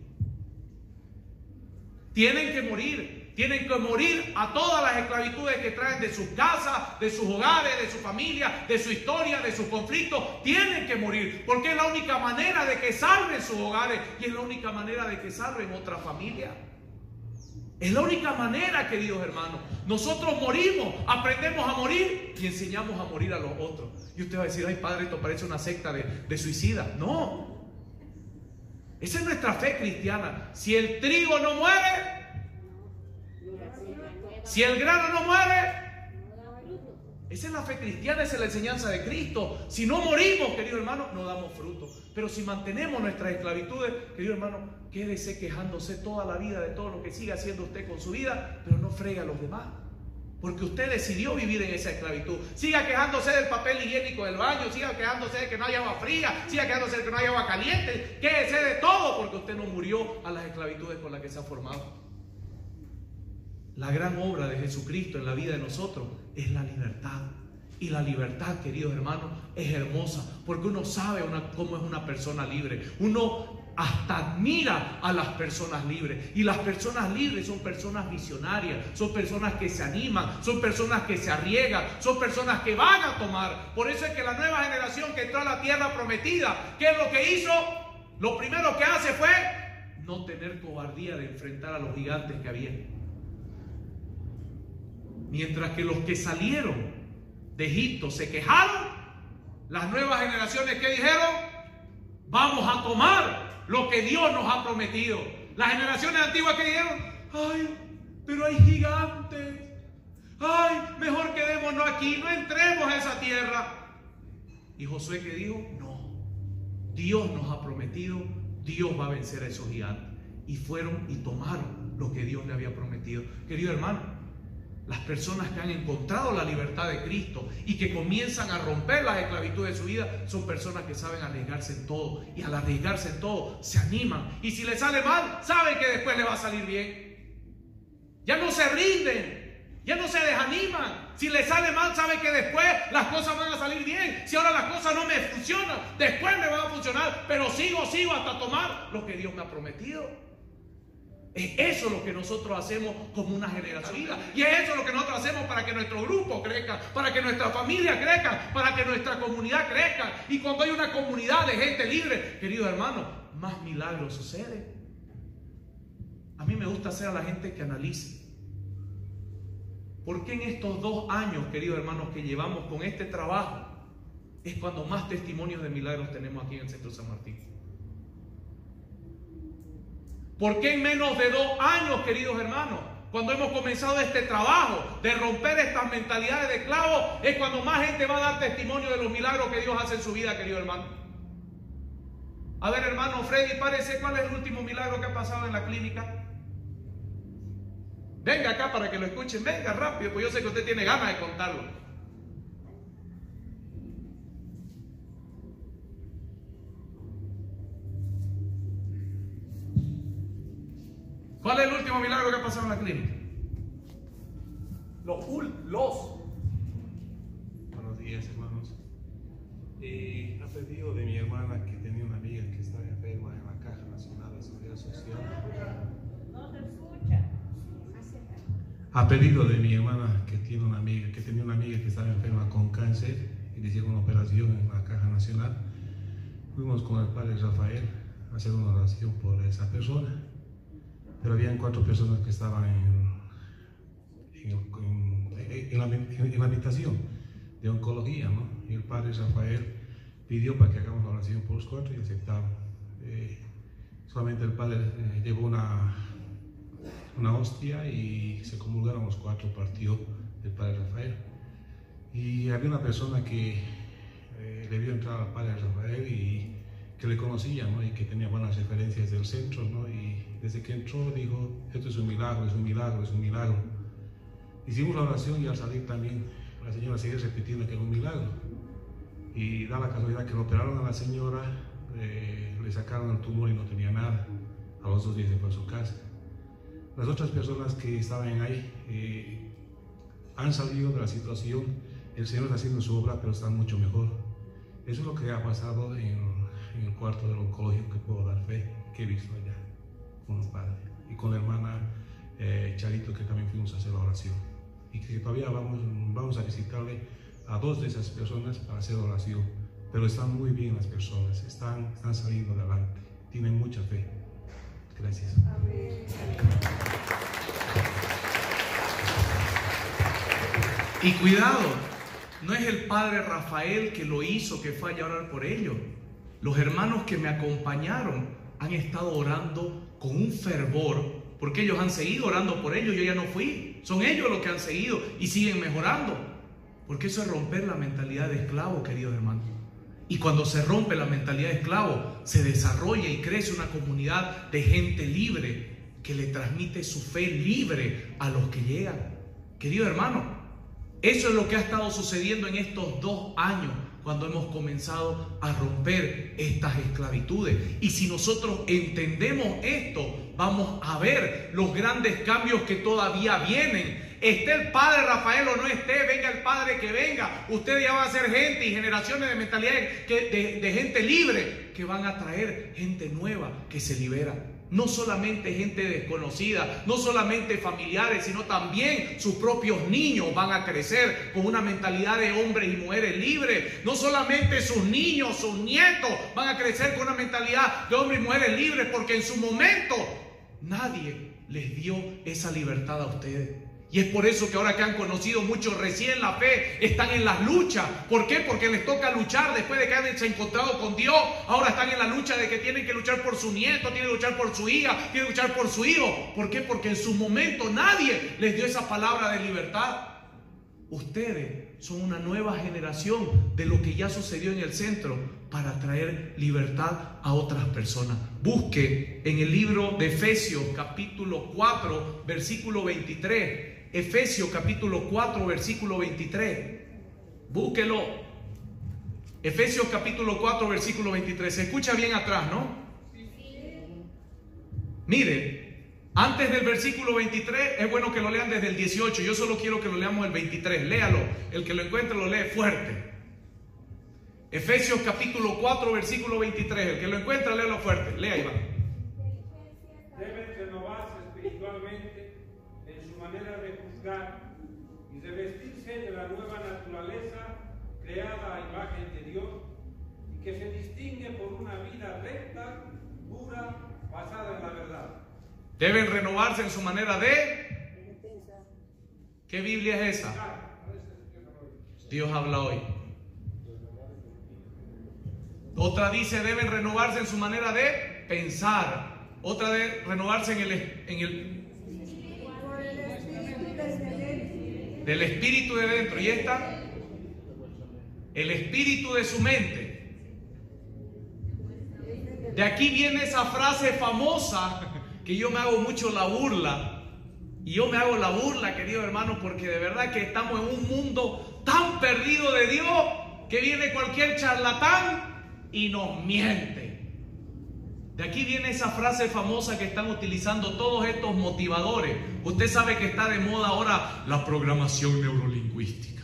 Tienen que morir. Tienen que morir a todas las esclavitudes que traen de sus casas, de sus hogares, de su familia, de su historia, de sus conflictos. Tienen que morir, porque es la única manera de que salven sus hogares y es la única manera de que salven otra familia. Es la única manera, queridos hermanos. Nosotros morimos, aprendemos a morir y enseñamos a morir a los otros. Y usted va a decir, ay padre, esto parece una secta de, de suicidas. No. Esa es nuestra fe cristiana. Si el trigo no muere, si el grano no muere, esa es la fe cristiana, esa es la enseñanza de Cristo. Si no morimos, querido hermano, no damos fruto. Pero si mantenemos nuestras esclavitudes, querido hermano, quédese quejándose toda la vida de todo lo que siga haciendo usted con su vida, pero no fregue a los demás. Porque usted decidió vivir en esa esclavitud. Siga quejándose del papel higiénico del baño, siga quejándose de que no hay agua fría, siga quejándose de que no hay agua caliente. Quédese de todo porque usted no murió a las esclavitudes con las que se ha formado. La gran obra de Jesucristo en la vida de nosotros es la libertad. Y la libertad, queridos hermanos, es hermosa porque uno sabe una, cómo es una persona libre. Uno hasta admira a las personas libres. Y las personas libres son personas visionarias, son personas que se animan, son personas que se arriesgan, son personas que van a tomar. Por eso es que la nueva generación que entró a la tierra prometida, ¿qué es lo que hizo? Lo primero que hace fue no tener cobardía de enfrentar a los gigantes que había. Mientras que los que salieron de Egipto se quejaron, las nuevas generaciones que dijeron, vamos a tomar lo que Dios nos ha prometido. Las generaciones antiguas que dijeron, ay, pero hay gigantes, ay, mejor quedémonos aquí, no entremos a esa tierra. Y Josué que dijo, no, Dios nos ha prometido, Dios va a vencer a esos gigantes. Y fueron y tomaron lo que Dios le había prometido. Querido hermano, las personas que han encontrado la libertad de Cristo y que comienzan a romper las esclavitudes de su vida son personas que saben arriesgarse en todo. Y al arriesgarse en todo, se animan. Y si les sale mal, saben que después les va a salir bien. Ya no se rinden, ya no se desaniman. Si les sale mal, sabe que después las cosas van a salir bien. Si ahora las cosas no me funcionan, después me van a funcionar, pero sigo, sigo hasta tomar lo que Dios me ha prometido. Es eso lo que nosotros hacemos como una generación. Y es eso lo que nosotros hacemos para que nuestro grupo crezca, para que nuestra familia crezca, para que nuestra comunidad crezca. Y cuando hay una comunidad de gente libre, queridos hermanos, más milagros suceden. A mí me gusta hacer a la gente que analice. ¿Por qué en estos dos años, queridos hermanos, que llevamos con este trabajo, es cuando más testimonios de milagros tenemos aquí en el Centro San Martín? ¿Por qué en menos de dos años, queridos hermanos, cuando hemos comenzado este trabajo de romper estas mentalidades de esclavos, es cuando más gente va a dar testimonio de los milagros que Dios hace en su vida, queridos hermanos? A ver, hermano Freddy, parece, ¿cuál es el último milagro que ha pasado en la clínica? Venga acá para que lo escuchen, venga rápido, pues yo sé que usted tiene ganas de contarlo. ¿Cuál es el último milagro que ha pasado en la clínica? Los, los. Buenos días, hermanos. Eh, a pedido de mi hermana, que tenía una amiga que estaba enferma en la Caja Nacional de Seguridad Social. No se escucha. A pedido de mi hermana, que tiene una amiga, que tenía una amiga que estaba enferma con cáncer y le hicieron una operación en la Caja Nacional, fuimos con el padre Rafael a hacer una oración por esa persona. Pero habían cuatro personas que estaban en, en, en, en, la, en la habitación de oncología, ¿no? Y el padre Rafael pidió para que hagamos la oración por los cuatro y aceptaron. Eh, solamente el padre eh, llevó una, una hostia y se comulgaron los cuatro, partió el padre Rafael. Y había una persona que eh, le vio entrar al padre Rafael y que le conocía, ¿no? Y que tenía buenas referencias del centro, ¿no? Y desde que entró dijo, esto es un milagro, es un milagro, es un milagro. Hicimos la oración y al salir también la señora sigue repitiendo que era un milagro. Y da la casualidad que lo operaron a la señora, eh, le sacaron el tumor y no tenía nada. A los dos días se fue a su casa. Las otras personas que estaban ahí eh, han salido de la situación. El Señor está haciendo su obra, pero están mucho mejor. Eso es lo que ha pasado en, en el cuarto del oncológico, que puedo dar fe, que he visto allá con los padres y con la hermana eh, Charito, que también fuimos a hacer la oración, y que todavía vamos, vamos a visitarle a dos de esas personas para hacer oración. Pero están muy bien las personas, están, están saliendo adelante, tienen mucha fe. Gracias. Amén. Y cuidado, no es el padre Rafael que lo hizo, que fue a orar por ellos. Los hermanos que me acompañaron han estado orando con un fervor, porque ellos han seguido orando por ellos. Yo ya no fui, son ellos los que han seguido y siguen mejorando, porque eso es romper la mentalidad de esclavo, queridos hermanos. Y cuando se rompe la mentalidad de esclavo, se desarrolla y crece una comunidad de gente libre que le transmite su fe libre a los que llegan. Queridos hermanos, eso es lo que ha estado sucediendo en estos dos años, cuando hemos comenzado a romper estas esclavitudes. Y si nosotros entendemos esto, vamos a ver los grandes cambios que todavía vienen. Esté el padre Rafael o no esté, venga el padre que venga, ustedes ya van a ser gente y generaciones de mentalidad que, de, de gente libre, que van a traer gente nueva que se libera. No solamente gente desconocida, no solamente familiares, sino también sus propios niños van a crecer con una mentalidad de hombres y mujeres libres. No solamente sus niños, sus nietos van a crecer con una mentalidad de hombres y mujeres libres, porque en su momento nadie les dio esa libertad a ustedes. Y es por eso que ahora que han conocido mucho recién la fe, están en las luchas. ¿Por qué? Porque les toca luchar después de que han se encontrado con Dios. Ahora están en la lucha de que tienen que luchar por su nieto, tienen que luchar por su hija, tienen que luchar por su hijo. ¿Por qué? Porque en su momento nadie les dio esa palabra de libertad. Ustedes son una nueva generación de lo que ya sucedió en el centro para traer libertad a otras personas. Busque en el libro de Efesios capítulo cuatro versículo veintitrés. Efesios capítulo cuatro versículo veintitrés. Búsquelo. Efesios capítulo cuatro versículo veintitrés. Se escucha bien atrás, ¿no? Mire, Antes del versículo veintitrés, es bueno que lo lean desde el dieciocho. Yo solo quiero que lo leamos el veintitrés. Léalo. El que lo encuentre lo lee fuerte. Efesios capítulo cuatro, versículo veintitrés. El que lo encuentra, léalo fuerte. Lea, Iván. Deben renovarse espiritualmente en su manera de juzgar y revestirse de la nueva naturaleza creada a imagen de Dios y que se distingue por una vida recta, pura, basada en la verdad. Deben renovarse en su manera de... ¿Qué Biblia es esa? Dios habla hoy. Otra dice deben renovarse en su manera de pensar. Otra de renovarse en el, en el del espíritu de dentro. Y esta, el espíritu de su mente. De aquí viene esa frase famosa que yo me hago mucho la burla. Y yo me hago la burla, querido hermano, porque de verdad que estamos en un mundo tan perdido de Dios que viene cualquier charlatán y nos miente. De aquí viene esa frase famosa que están utilizando todos estos motivadores. Usted sabe que está de moda ahora la programación neurolingüística,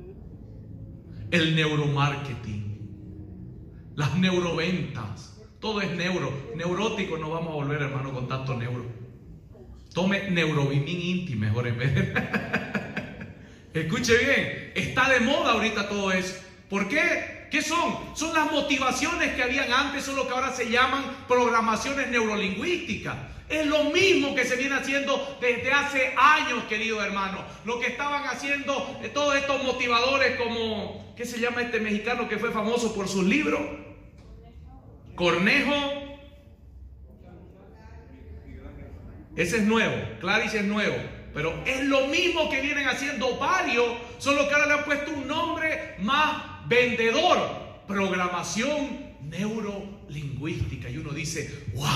el neuromarketing, las neuroventas. Todo es neuro. Neurótico no vamos a volver, hermano, con tanto neuro. Tome Neurobimin Inti mejor en vez de... Escuche bien, está de moda ahorita todo eso. ¿Por qué? ¿Qué son? Son las motivaciones que habían antes, son lo que ahora se llaman programaciones neurolingüísticas. Es lo mismo que se viene haciendo desde hace años, querido hermano. Lo que estaban haciendo eh, todos estos motivadores como, ¿qué se llama este mexicano que fue famoso por sus libros? Cornejo. Ese es nuevo, Clarice es nuevo. Pero es lo mismo que vienen haciendo varios, solo que ahora le han puesto un nombre más vendedor. Programación neurolingüística. Y uno dice, wow.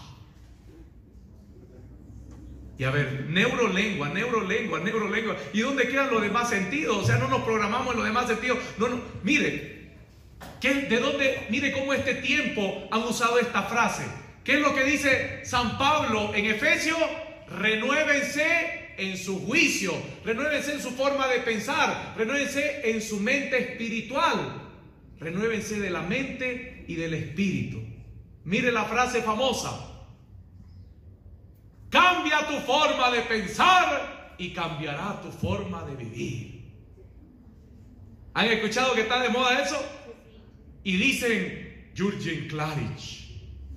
Y a ver, neurolengua, neurolengua, neurolengua. ¿Y dónde quedan los demás sentidos? O sea, no nos programamos en los demás sentidos. No, no. Mire, ¿qué, ¿de dónde? Mire cómo este tiempo han usado esta frase. ¿Qué es lo que dice San Pablo en Efesios? Renuévense en su juicio, renuévense en su forma de pensar, renuévense en su mente espiritual, renuévense de la mente y del espíritu. Mire la frase famosa: cambia tu forma de pensar y cambiará tu forma de vivir. ¿Han escuchado que está de moda eso? Y dicen Jürgen Klarich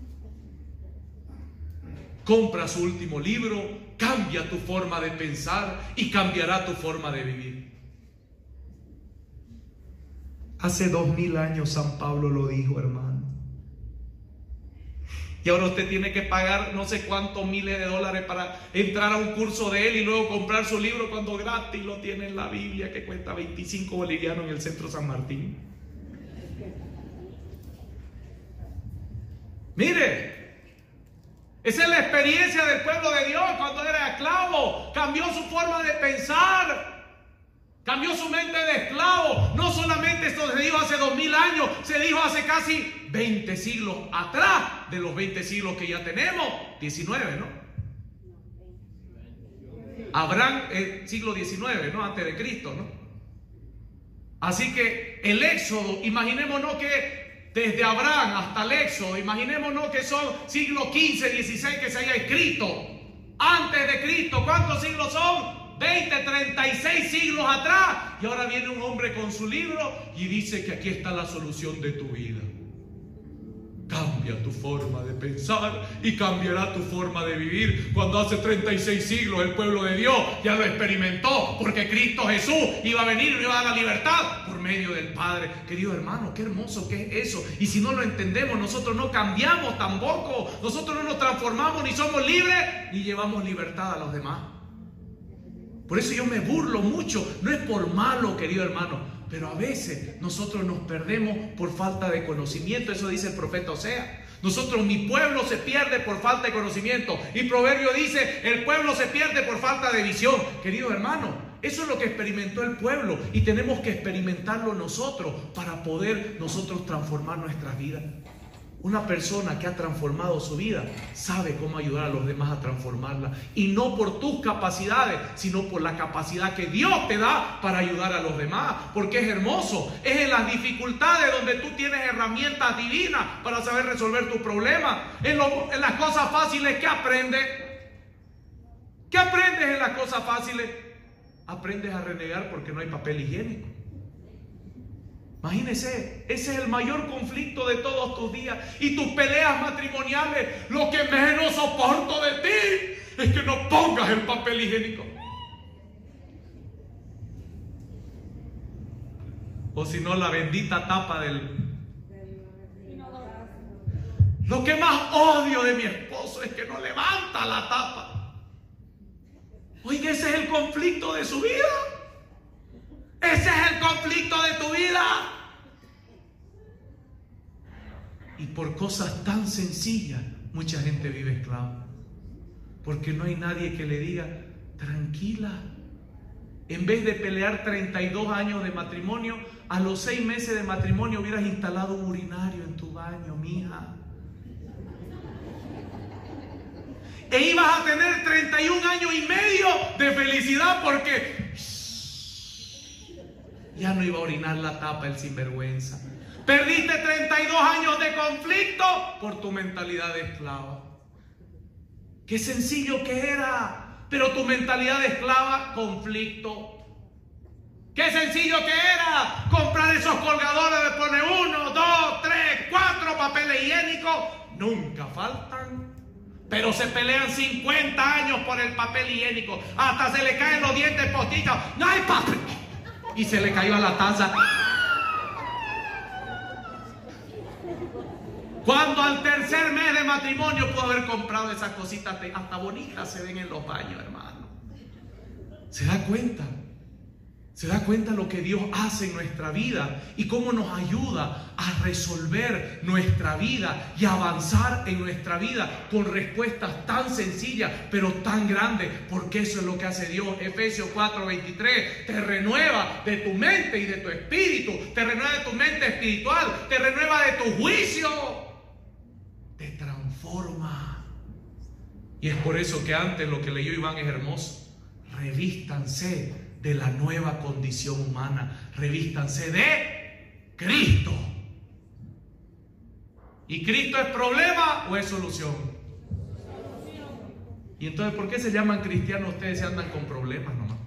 compra su último libro, cambia tu forma de pensar y cambiará tu forma de vivir. Hace dos mil años San Pablo lo dijo, hermano. Y ahora usted tiene que pagar no sé cuántos miles de dólares para entrar a un curso de él y luego comprar su libro cuando gratis lo tiene en la Biblia, que cuesta veinticinco bolivianos en el centro San Martín. Mire, esa es la experiencia del pueblo de Dios cuando era esclavo. Cambió su forma de pensar, cambió su mente de esclavo. No solamente esto se dijo hace dos mil años, se dijo hace casi veinte siglos atrás de los veinte siglos que ya tenemos. diecinueve, ¿no? Abraham, el siglo diecinueve, ¿no? Antes de Cristo, ¿no? Así que el Éxodo, imaginémonos que desde Abraham hasta el Éxodo, imaginémonos que son siglo quince, dieciséis que se haya escrito. Antes de Cristo, ¿cuántos siglos son? veinte, treinta y seis siglos atrás. Y ahora viene un hombre con su libro y dice que aquí está la solución de tu vida. Cambia tu forma de pensar y cambiará tu forma de vivir. Cuando hace treinta y seis siglos el pueblo de Dios ya lo experimentó, porque Cristo Jesús iba a venir y nos iba a dar la libertad por medio del Padre. Querido hermano, qué hermoso que es eso. Y si no lo entendemos, nosotros no cambiamos tampoco. Nosotros no nos transformamos, ni somos libres, ni llevamos libertad a los demás. Por eso yo me burlo mucho. No es por malo, querido hermano, pero a veces nosotros nos perdemos por falta de conocimiento. Eso dice el profeta Osea. Nosotros, mi pueblo se pierde por falta de conocimiento. Y Proverbio dice, el pueblo se pierde por falta de visión. Querido hermano, eso es lo que experimentó el pueblo. Y tenemos que experimentarlo nosotros para poder nosotros transformar nuestras vidas. Una persona que ha transformado su vida sabe cómo ayudar a los demás a transformarla. Y no por tus capacidades, sino por la capacidad que Dios te da para ayudar a los demás. Porque es hermoso. Es en las dificultades donde tú tienes herramientas divinas para saber resolver tus problemas. En, lo, en las cosas fáciles, ¿qué aprendes? ¿Qué aprendes en las cosas fáciles? Aprendes a renegar porque no hay papel higiénico. Imagínese, ese es el mayor conflicto de todos tus días. Y tus peleas matrimoniales, lo que menos soporto de ti es que no pongas el papel higiénico. O si no, la bendita tapa del... Lo que más odio de mi esposo es que no levanta la tapa. Oiga, ese es el conflicto de su vida. Ese es el conflicto de tu vida. Y por cosas tan sencillas, mucha gente vive esclava. Porque no hay nadie que le diga, tranquila. En vez de pelear treinta y dos años de matrimonio, a los seis meses de matrimonio hubieras instalado un urinario en tu baño, mija. E ibas a tener treinta y un años y medio de felicidad porque ya no iba a orinar la tapa el sinvergüenza. Perdiste treinta y dos años de conflicto por tu mentalidad de esclava. Qué sencillo que era, pero tu mentalidad de esclava, conflicto. Qué sencillo que era comprar esos colgadores de poner uno, dos, tres, cuatro papeles higiénicos. Nunca faltan. Pero se pelean cincuenta años por el papel higiénico. Hasta se le caen los dientes postizos. No hay papel. Y se le cayó a la taza. Cuando al tercer mes de matrimonio pudo haber comprado esas cositas, hasta bonitas se ven en los baños, hermano. ¿Se da cuenta? ¿Se da cuenta lo que Dios hace en nuestra vida y cómo nos ayuda a resolver nuestra vida y avanzar en nuestra vida con respuestas tan sencillas pero tan grandes? Porque eso es lo que hace Dios. Efesios cuatro veintitrés te renueva de tu mente y de tu espíritu, te renueva de tu mente espiritual, te renueva de tu juicio, te transforma. Y es por eso que antes lo que leyó Iván es hermoso. Revístanse de la nueva condición humana. Revístanse de Cristo. ¿Y Cristo es problema o es solución? ¿Y entonces por qué se llaman cristianos ustedes si andan con problemas nomás?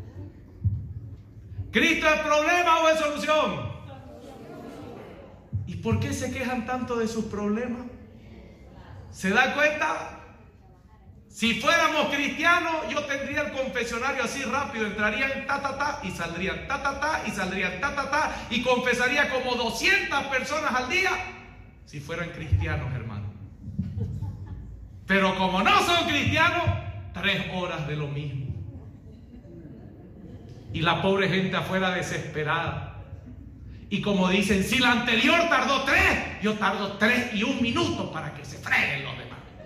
¿Cristo es problema o es solución? ¿Y por qué se quejan tanto de sus problemas? ¿Se da cuenta? Si fuéramos cristianos, yo tendría el confesionario así rápido, entrarían ta ta ta y saldrían ta ta ta y saldrían ta ta ta y confesaría como doscientas personas al día si fueran cristianos, hermano. Pero como no son cristianos, tres horas de lo mismo. Y la pobre gente afuera desesperada. Y como dicen, si la anterior tardó tres, yo tardo tres y un minuto para que se freguen los demás.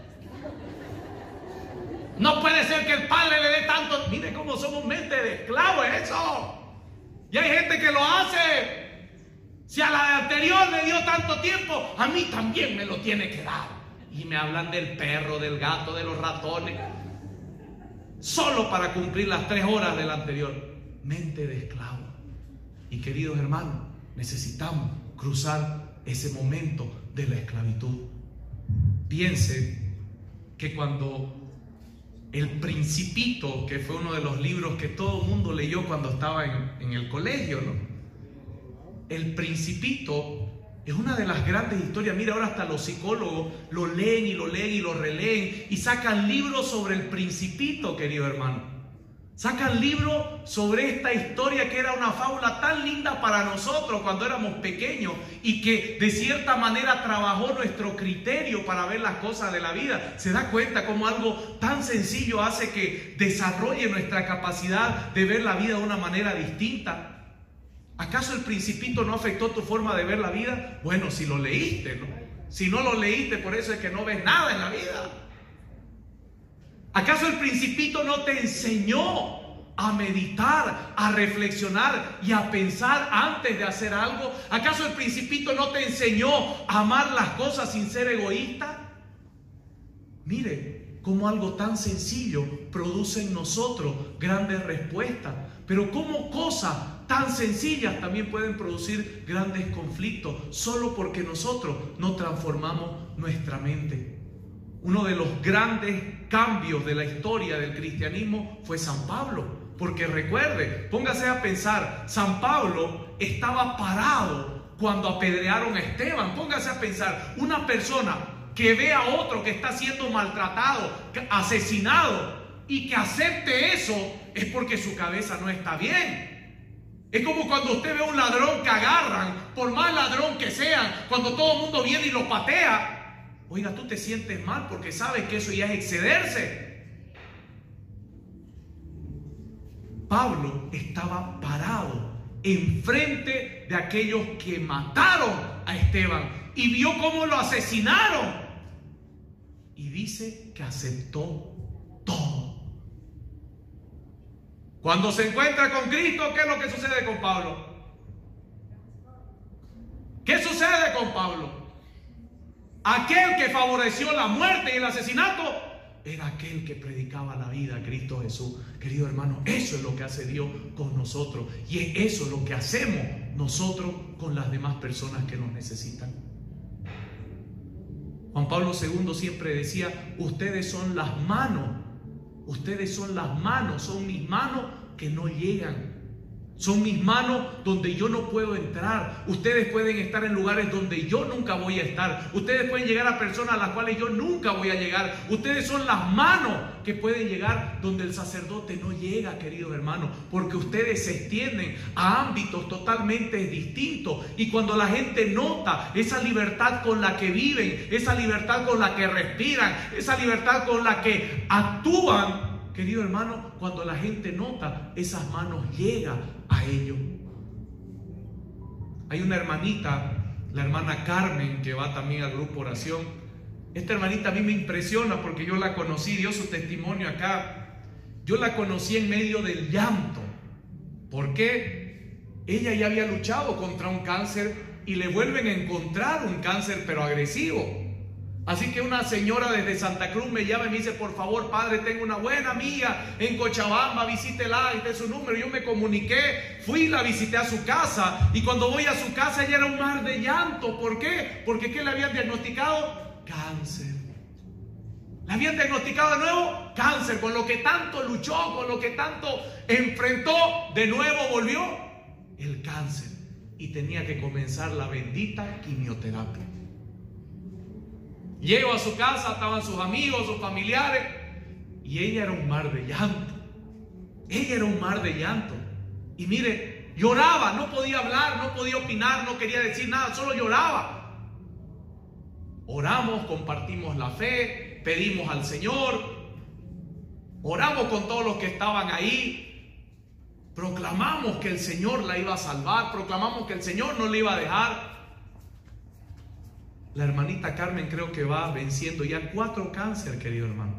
No puede ser que el Padre le dé tanto. Mire cómo somos mente de esclavo, es eso. Y hay gente que lo hace. Si a la anterior le dio tanto tiempo, a mí también me lo tiene que dar. Y me hablan del perro, del gato, de los ratones. Solo para cumplir las tres horas del anterior. Mente de esclavo. Y queridos hermanos, necesitamos cruzar ese momento de la esclavitud. Piense que cuando El Principito, que fue uno de los libros que todo el mundo leyó cuando estaba en, en el colegio, ¿no? El Principito es una de las grandes historias. Mira, ahora hasta los psicólogos lo leen y lo leen y lo releen y sacan libros sobre el Principito, querido hermano. Sacan libros sobre esta historia que era una fábula tan linda para nosotros cuando éramos pequeños y que de cierta manera trabajó nuestro criterio para ver las cosas de la vida. ¿Se da cuenta cómo algo tan sencillo hace que desarrolle nuestra capacidad de ver la vida de una manera distinta? ¿Acaso el Principito no afectó tu forma de ver la vida? Bueno, si lo leíste, ¿no? Si no lo leíste, por eso es que no ves nada en la vida. ¿Acaso el Principito no te enseñó a meditar, a reflexionar y a pensar antes de hacer algo? ¿Acaso el Principito no te enseñó a amar las cosas sin ser egoísta? Mire cómo algo tan sencillo produce en nosotros grandes respuestas, pero cómo cosas tan sencillas también pueden producir grandes conflictos solo porque nosotros no transformamos nuestra mente. Uno de los grandes cambios de la historia del cristianismo fue San Pablo. Porque recuerde, póngase a pensar, San Pablo estaba parado cuando apedrearon a Esteban. Póngase a pensar, una persona que ve a otro que está siendo maltratado, asesinado, y que acepte eso, es porque su cabeza no está bien. Es como cuando usted ve a un ladrón que agarran, por más ladrón que sean, cuando todo el mundo viene y lo patea. Oiga, tú te sientes mal porque sabes que eso ya es excederse. Pablo estaba parado enfrente de aquellos que mataron a Esteban y vio cómo lo asesinaron. Y dice que aceptó todo. Cuando se encuentra con Cristo, ¿qué es lo que sucede con Pablo? ¿Qué sucede con Pablo? Aquel que favoreció la muerte y el asesinato era aquel que predicaba la vida a Cristo Jesús. Querido hermano, eso es lo que hace Dios con nosotros. Y es eso lo que hacemos nosotros con las demás personas que nos necesitan. Juan Pablo segundo siempre decía, ustedes son las manos. Ustedes son las manos, son mis manos que no llegan. Son mis manos donde yo no puedo entrar. Ustedes pueden estar en lugares donde yo nunca voy a estar. Ustedes pueden llegar a personas a las cuales yo nunca voy a llegar. Ustedes son las manos que pueden llegar donde el sacerdote no llega, queridos hermanos, porque ustedes se extienden a ámbitos totalmente distintos. Y cuando la gente nota esa libertad con la que viven, esa libertad con la que respiran, esa libertad con la que actúan, querido hermano, cuando la gente nota, esas manos llegan a ellos. Hay una hermanita, la hermana Carmen, que va también al grupo oración. Esta hermanita a mí me impresiona porque yo la conocí, dio su testimonio acá. Yo la conocí en medio del llanto. ¿Por qué? Ella ya había luchado contra un cáncer y le vuelven a encontrar un cáncer, pero agresivo. Así que una señora desde Santa Cruz me llama y me dice, por favor, padre, tengo una buena amiga en Cochabamba, visítela, este es su número. Yo me comuniqué, fui, la visité a su casa, y cuando voy a su casa ella era un mar de llanto. ¿Por qué? Porque ¿qué le habían diagnosticado? Cáncer. Le habían diagnosticado de nuevo cáncer, con lo que tanto luchó, con lo que tanto enfrentó, de nuevo volvió el cáncer y tenía que comenzar la bendita quimioterapia. Llego a su casa, estaban sus amigos, sus familiares, y ella era un mar de llanto. Ella era un mar de llanto. Y mire, lloraba, no podía hablar, no podía opinar, no quería decir nada, solo lloraba. Oramos, compartimos la fe, pedimos al Señor, oramos con todos los que estaban ahí, proclamamos que el Señor la iba a salvar, proclamamos que el Señor no le iba a dejar. La hermanita Carmen creo que va venciendo ya cuatro cánceres, querido hermano.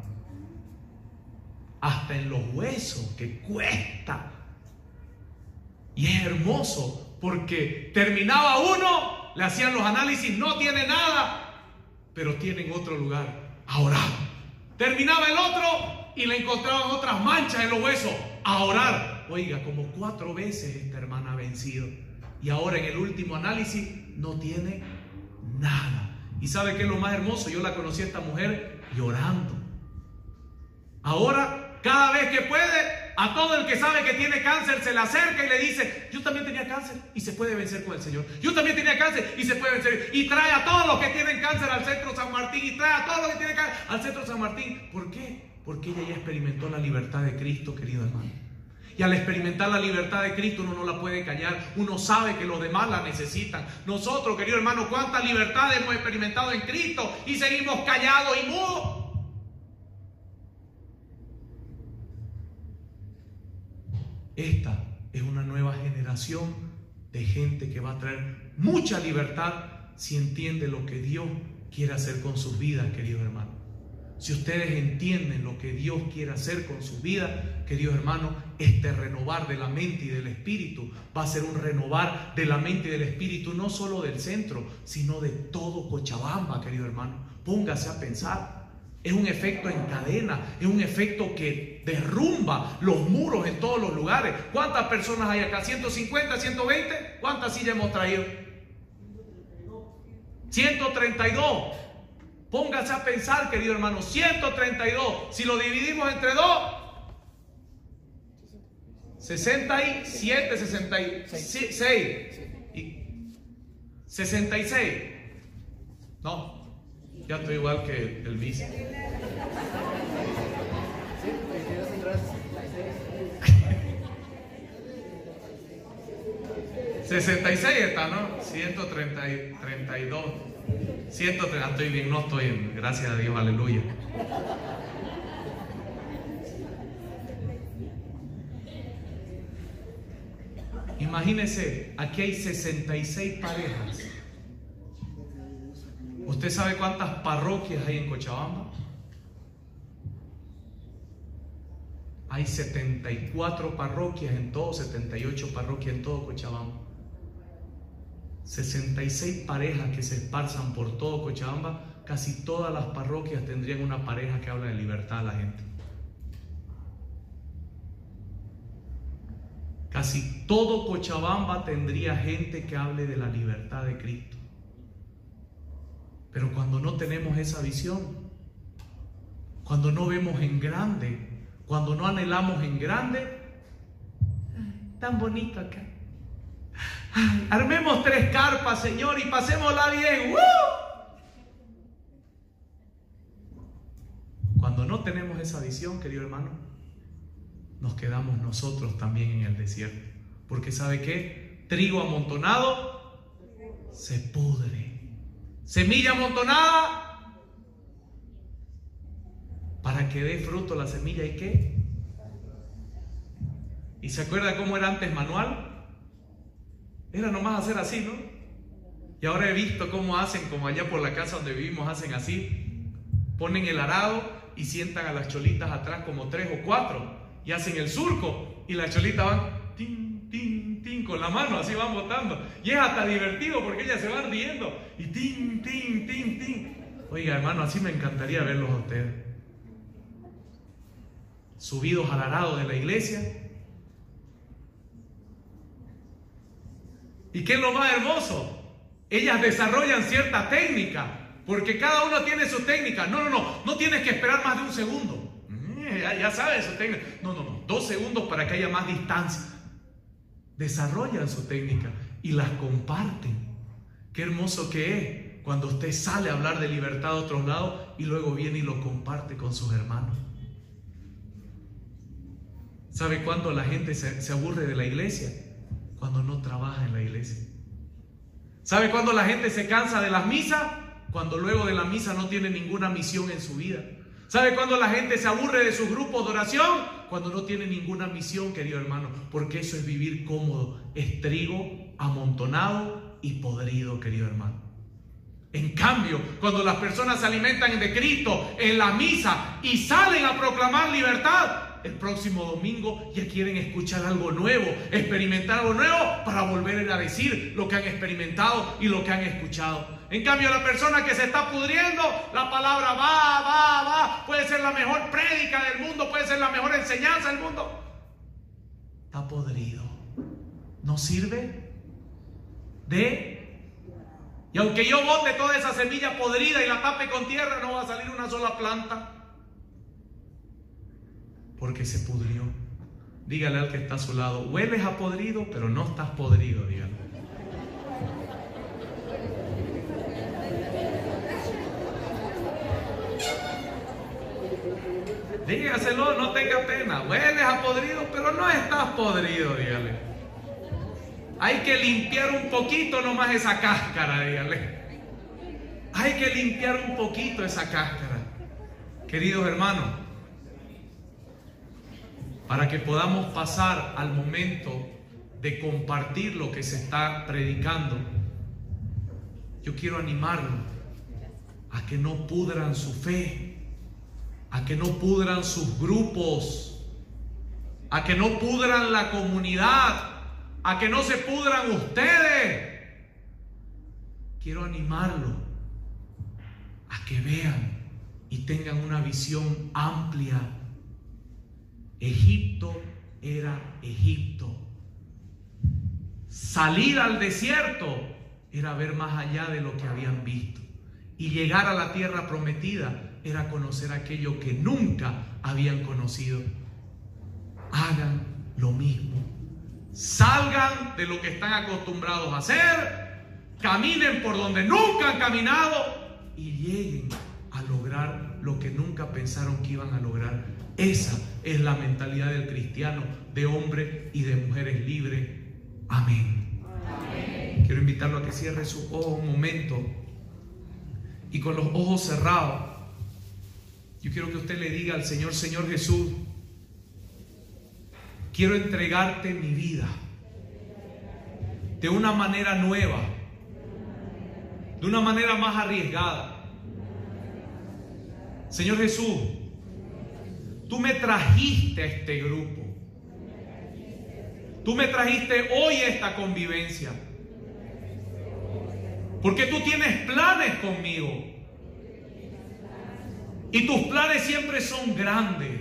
Hasta en los huesos, que cuesta. Y es hermoso porque terminaba uno, le hacían los análisis, no tiene nada, pero tiene en otro lugar a orar. Terminaba el otro y le encontraban otras manchas en los huesos a orar. Oiga, como cuatro veces esta hermana ha vencido. Y ahora en el último análisis no tiene nada. ¿Y sabe qué es lo más hermoso? Yo la conocí a esta mujer llorando. Ahora, cada vez que puede, a todo el que sabe que tiene cáncer se le acerca y le dice, yo también tenía cáncer y se puede vencer con el Señor. Yo también tenía cáncer y se puede vencer. Y trae a todos los que tienen cáncer al Centro San Martín. Y trae a todos los que tienen cáncer al Centro San Martín. ¿Por qué? Porque ella ya experimentó la libertad de Cristo, querido hermano. Y al experimentar la libertad de Cristo uno no la puede callar. Uno sabe que los demás la necesitan. Nosotros, querido hermano, ¿cuánta libertad hemos experimentado en Cristo y seguimos callados y mudos? Esta es una nueva generación de gente que va a traer mucha libertad si entiende lo que Dios quiere hacer con sus vidas, querido hermano. Si ustedes entienden lo que Dios quiere hacer con su vida, queridos hermanos, este renovar de la mente y del espíritu va a ser un renovar de la mente y del espíritu, no solo del centro, sino de todo Cochabamba, querido hermano. Póngase a pensar. Es un efecto en cadena, es un efecto que derrumba los muros en todos los lugares. ¿Cuántas personas hay acá? ¿ciento cincuenta, ciento veinte? ¿Cuántas sillas hemos traído? ciento treinta y dos. Póngase a pensar, querido hermano, ciento treinta y dos. Si lo dividimos entre dos, sesenta y siete, sesenta y seis. sesenta y seis. No. Ya estoy igual que el vice. sesenta y seis está, ¿no? ciento treinta y dos. ciento treinta, estoy bien, no estoy bien. Gracias a Dios, aleluya. Imagínense, aquí hay sesenta y seis parejas. ¿Usted sabe cuántas parroquias hay en Cochabamba? Hay setenta y cuatro parroquias en todo, setenta y ocho parroquias en todo Cochabamba. sesenta y seis parejas que se esparzan por todo Cochabamba. Casi todas las parroquias tendrían una pareja que habla de libertad a la gente. Casi todo Cochabamba tendría gente que hable de la libertad de Cristo. Pero cuando no tenemos esa visión, cuando no vemos en grande, cuando no anhelamos en grande, ay, tan bonito acá. Ay, armemos tres carpas, Señor, y pasémosla bien. ¡Woo! Cuando no tenemos esa visión, querido hermano, nos quedamos nosotros también en el desierto. Porque ¿sabe qué? Trigo amontonado se pudre. Semilla amontonada para que dé fruto la semilla. ¿Y qué? ¿Y se acuerda cómo era antes manual? Era nomás hacer así, ¿no? Y ahora he visto cómo hacen, como allá por la casa donde vivimos, hacen así. Ponen el arado y sientan a las cholitas atrás como tres o cuatro y hacen el surco y las cholitas van tin, tin, tin con la mano, así van botando. Y es hasta divertido porque ellas se van riendo y tin, tin, tin, tin. Oiga, hermano, así me encantaría verlos a ustedes. Subidos al arado de la iglesia. ¿Y qué es lo más hermoso? Ellas desarrollan cierta técnica. Porque cada uno tiene su técnica. No, no, no. No tienes que esperar más de un segundo. Ya, ya sabes su técnica. No, no, no. Dos segundos para que haya más distancia. Desarrollan su técnica y las comparten. Qué hermoso que es cuando usted sale a hablar de libertad a otros lados y luego viene y lo comparte con sus hermanos. ¿Sabe cuándo la gente se, se aburre de la iglesia? Cuando no trabaja en la iglesia. ¿Sabe cuándo la gente se cansa de las misas? Cuando luego de la misa no tiene ninguna misión en su vida. ¿Sabe cuándo la gente se aburre de sus grupos de oración? Cuando no tiene ninguna misión, querido hermano. Porque eso es vivir cómodo. Es trigo amontonado y podrido, querido hermano. En cambio, cuando las personas se alimentan de Cristo en la misa y salen a proclamar libertad, el próximo domingo ya quieren escuchar algo nuevo, experimentar algo nuevo para volver a decir lo que han experimentado y lo que han escuchado. En cambio, la persona que se está pudriendo, la palabra va, va, va, puede ser la mejor prédica del mundo, puede ser la mejor enseñanza del mundo. Está podrido. ¿No sirve? De... Y aunque yo bote toda esa semilla podrida y la tape con tierra, no va a salir una sola planta. Porque se pudrió. Dígale al que está a su lado, hueles a podrido, pero no estás podrido, dígale. Dígaselo, no tenga pena. Hueles a podrido, pero no estás podrido, dígale. Hay que limpiar un poquito nomás esa cáscara, dígale. Hay que limpiar un poquito esa cáscara. Queridos hermanos, para que podamos pasar al momento de compartir lo que se está predicando, yo quiero animarlos a que no pudran su fe, a que no pudran sus grupos, a que no pudran la comunidad, a que no se pudran ustedes. Quiero animarlo a que vean y tengan una visión amplia. Egipto era Egipto. Salir al desierto era ver más allá de lo que habían visto. Y llegar a la tierra prometida era conocer aquello que nunca habían conocido. Hagan lo mismo. Salgan de lo que están acostumbrados a hacer. Caminen por donde nunca han caminado. Y lleguen a lograr lo que nunca pensaron que iban a lograr. Esa es la mentalidad del cristiano, de hombres y de mujeres libres. Amén. Amén. Quiero invitarlo a que cierre sus ojos un momento y con los ojos cerrados, yo quiero que usted le diga al Señor: Señor Jesús, quiero entregarte mi vida de una manera nueva, de una manera más arriesgada. Señor Jesús, tú me trajiste a este grupo. Tú me trajiste hoy a esta convivencia. Porque tú tienes planes conmigo. Y tus planes siempre son grandes.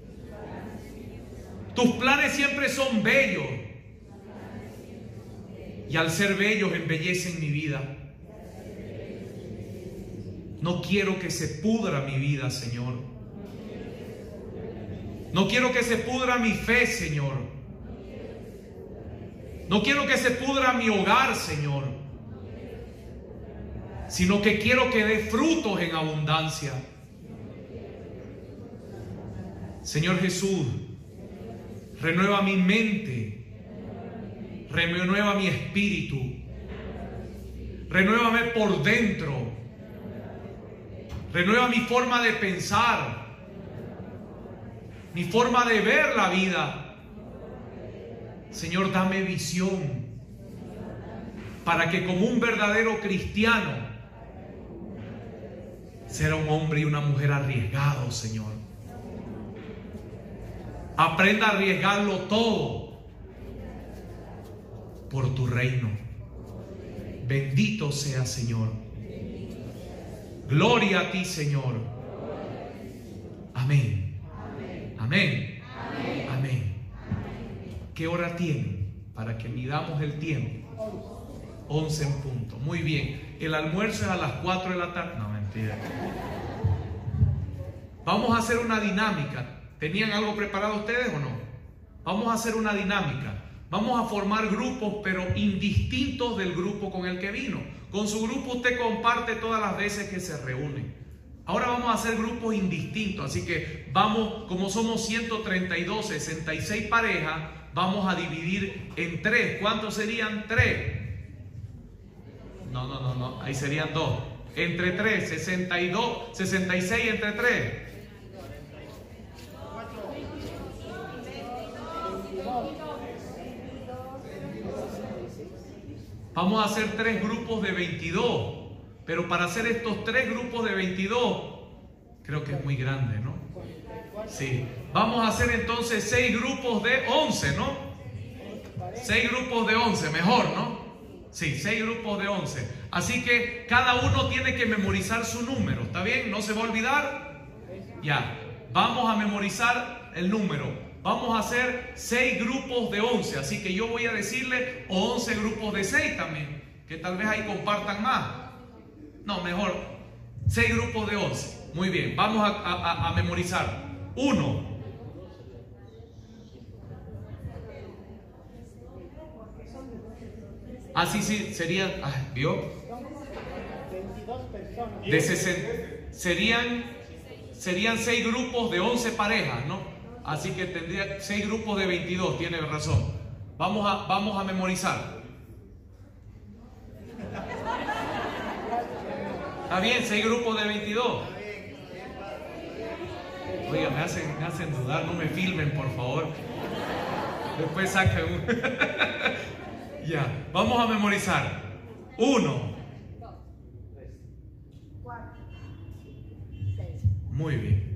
Tus planes siempre son bellos. Y al ser bellos embellecen mi vida. No quiero que se pudra mi vida, Señor. No quiero que se pudra mi fe, Señor. No quiero que se pudra mi hogar, Señor. Sino que quiero que dé frutos en abundancia. Señor Jesús, renueva mi mente. Renueva mi espíritu. Renuévame por dentro. Renueva mi forma de pensar. Mi forma de ver la vida. Señor, dame visión para que como un verdadero cristiano sea un hombre y una mujer arriesgados, Señor. Aprenda a arriesgarlo todo por tu reino. Bendito sea, Señor. Gloria a ti, Señor. Amén. Amén. Amén. ¿Qué hora tienen? Para que midamos el tiempo. once en punto. Muy bien. El almuerzo es a las cuatro de la tarde. No, mentira. Vamos a hacer una dinámica. ¿Tenían algo preparado ustedes o no? Vamos a hacer una dinámica. Vamos a formar grupos, pero indistintos del grupo con el que vino. Con su grupo usted comparte todas las veces que se reúnen. Ahora vamos a hacer grupos indistintos. Así que vamos, como somos ciento treinta y dos, sesenta y seis parejas, vamos a dividir en tres. ¿Cuántos serían? Tres. No, no, no, no. Ahí serían dos. Entre tres, sesenta y dos, sesenta y seis entre tres. Vamos a hacer tres grupos de veintidós. Pero para hacer estos tres grupos de veintidós, creo que es muy grande, ¿no? Sí. Vamos a hacer entonces seis grupos de once, ¿no? Seis grupos de once, mejor, ¿no? Sí, seis grupos de once. Así que cada uno tiene que memorizar su número, ¿está bien? ¿No se va a olvidar? Ya. Vamos a memorizar el número. Vamos a hacer seis grupos de once. Así que yo voy a decirle once grupos de seis también. Que tal vez ahí compartan más. No, mejor seis grupos de once. Muy bien, vamos a, a, a memorizar. Uno. Así ah, sí, serían, ah, ¿vio? De sesenta, serían, serían seis grupos de once parejas, ¿no? Así que tendría seis grupos de veintidós, tiene razón. Vamos a, vamos a memorizar. Está bien, seis grupos de veintidós. Oiga, me hacen, me hacen dudar, no me filmen, por favor. Después saca un... Ya, vamos a memorizar. Uno. Muy bien.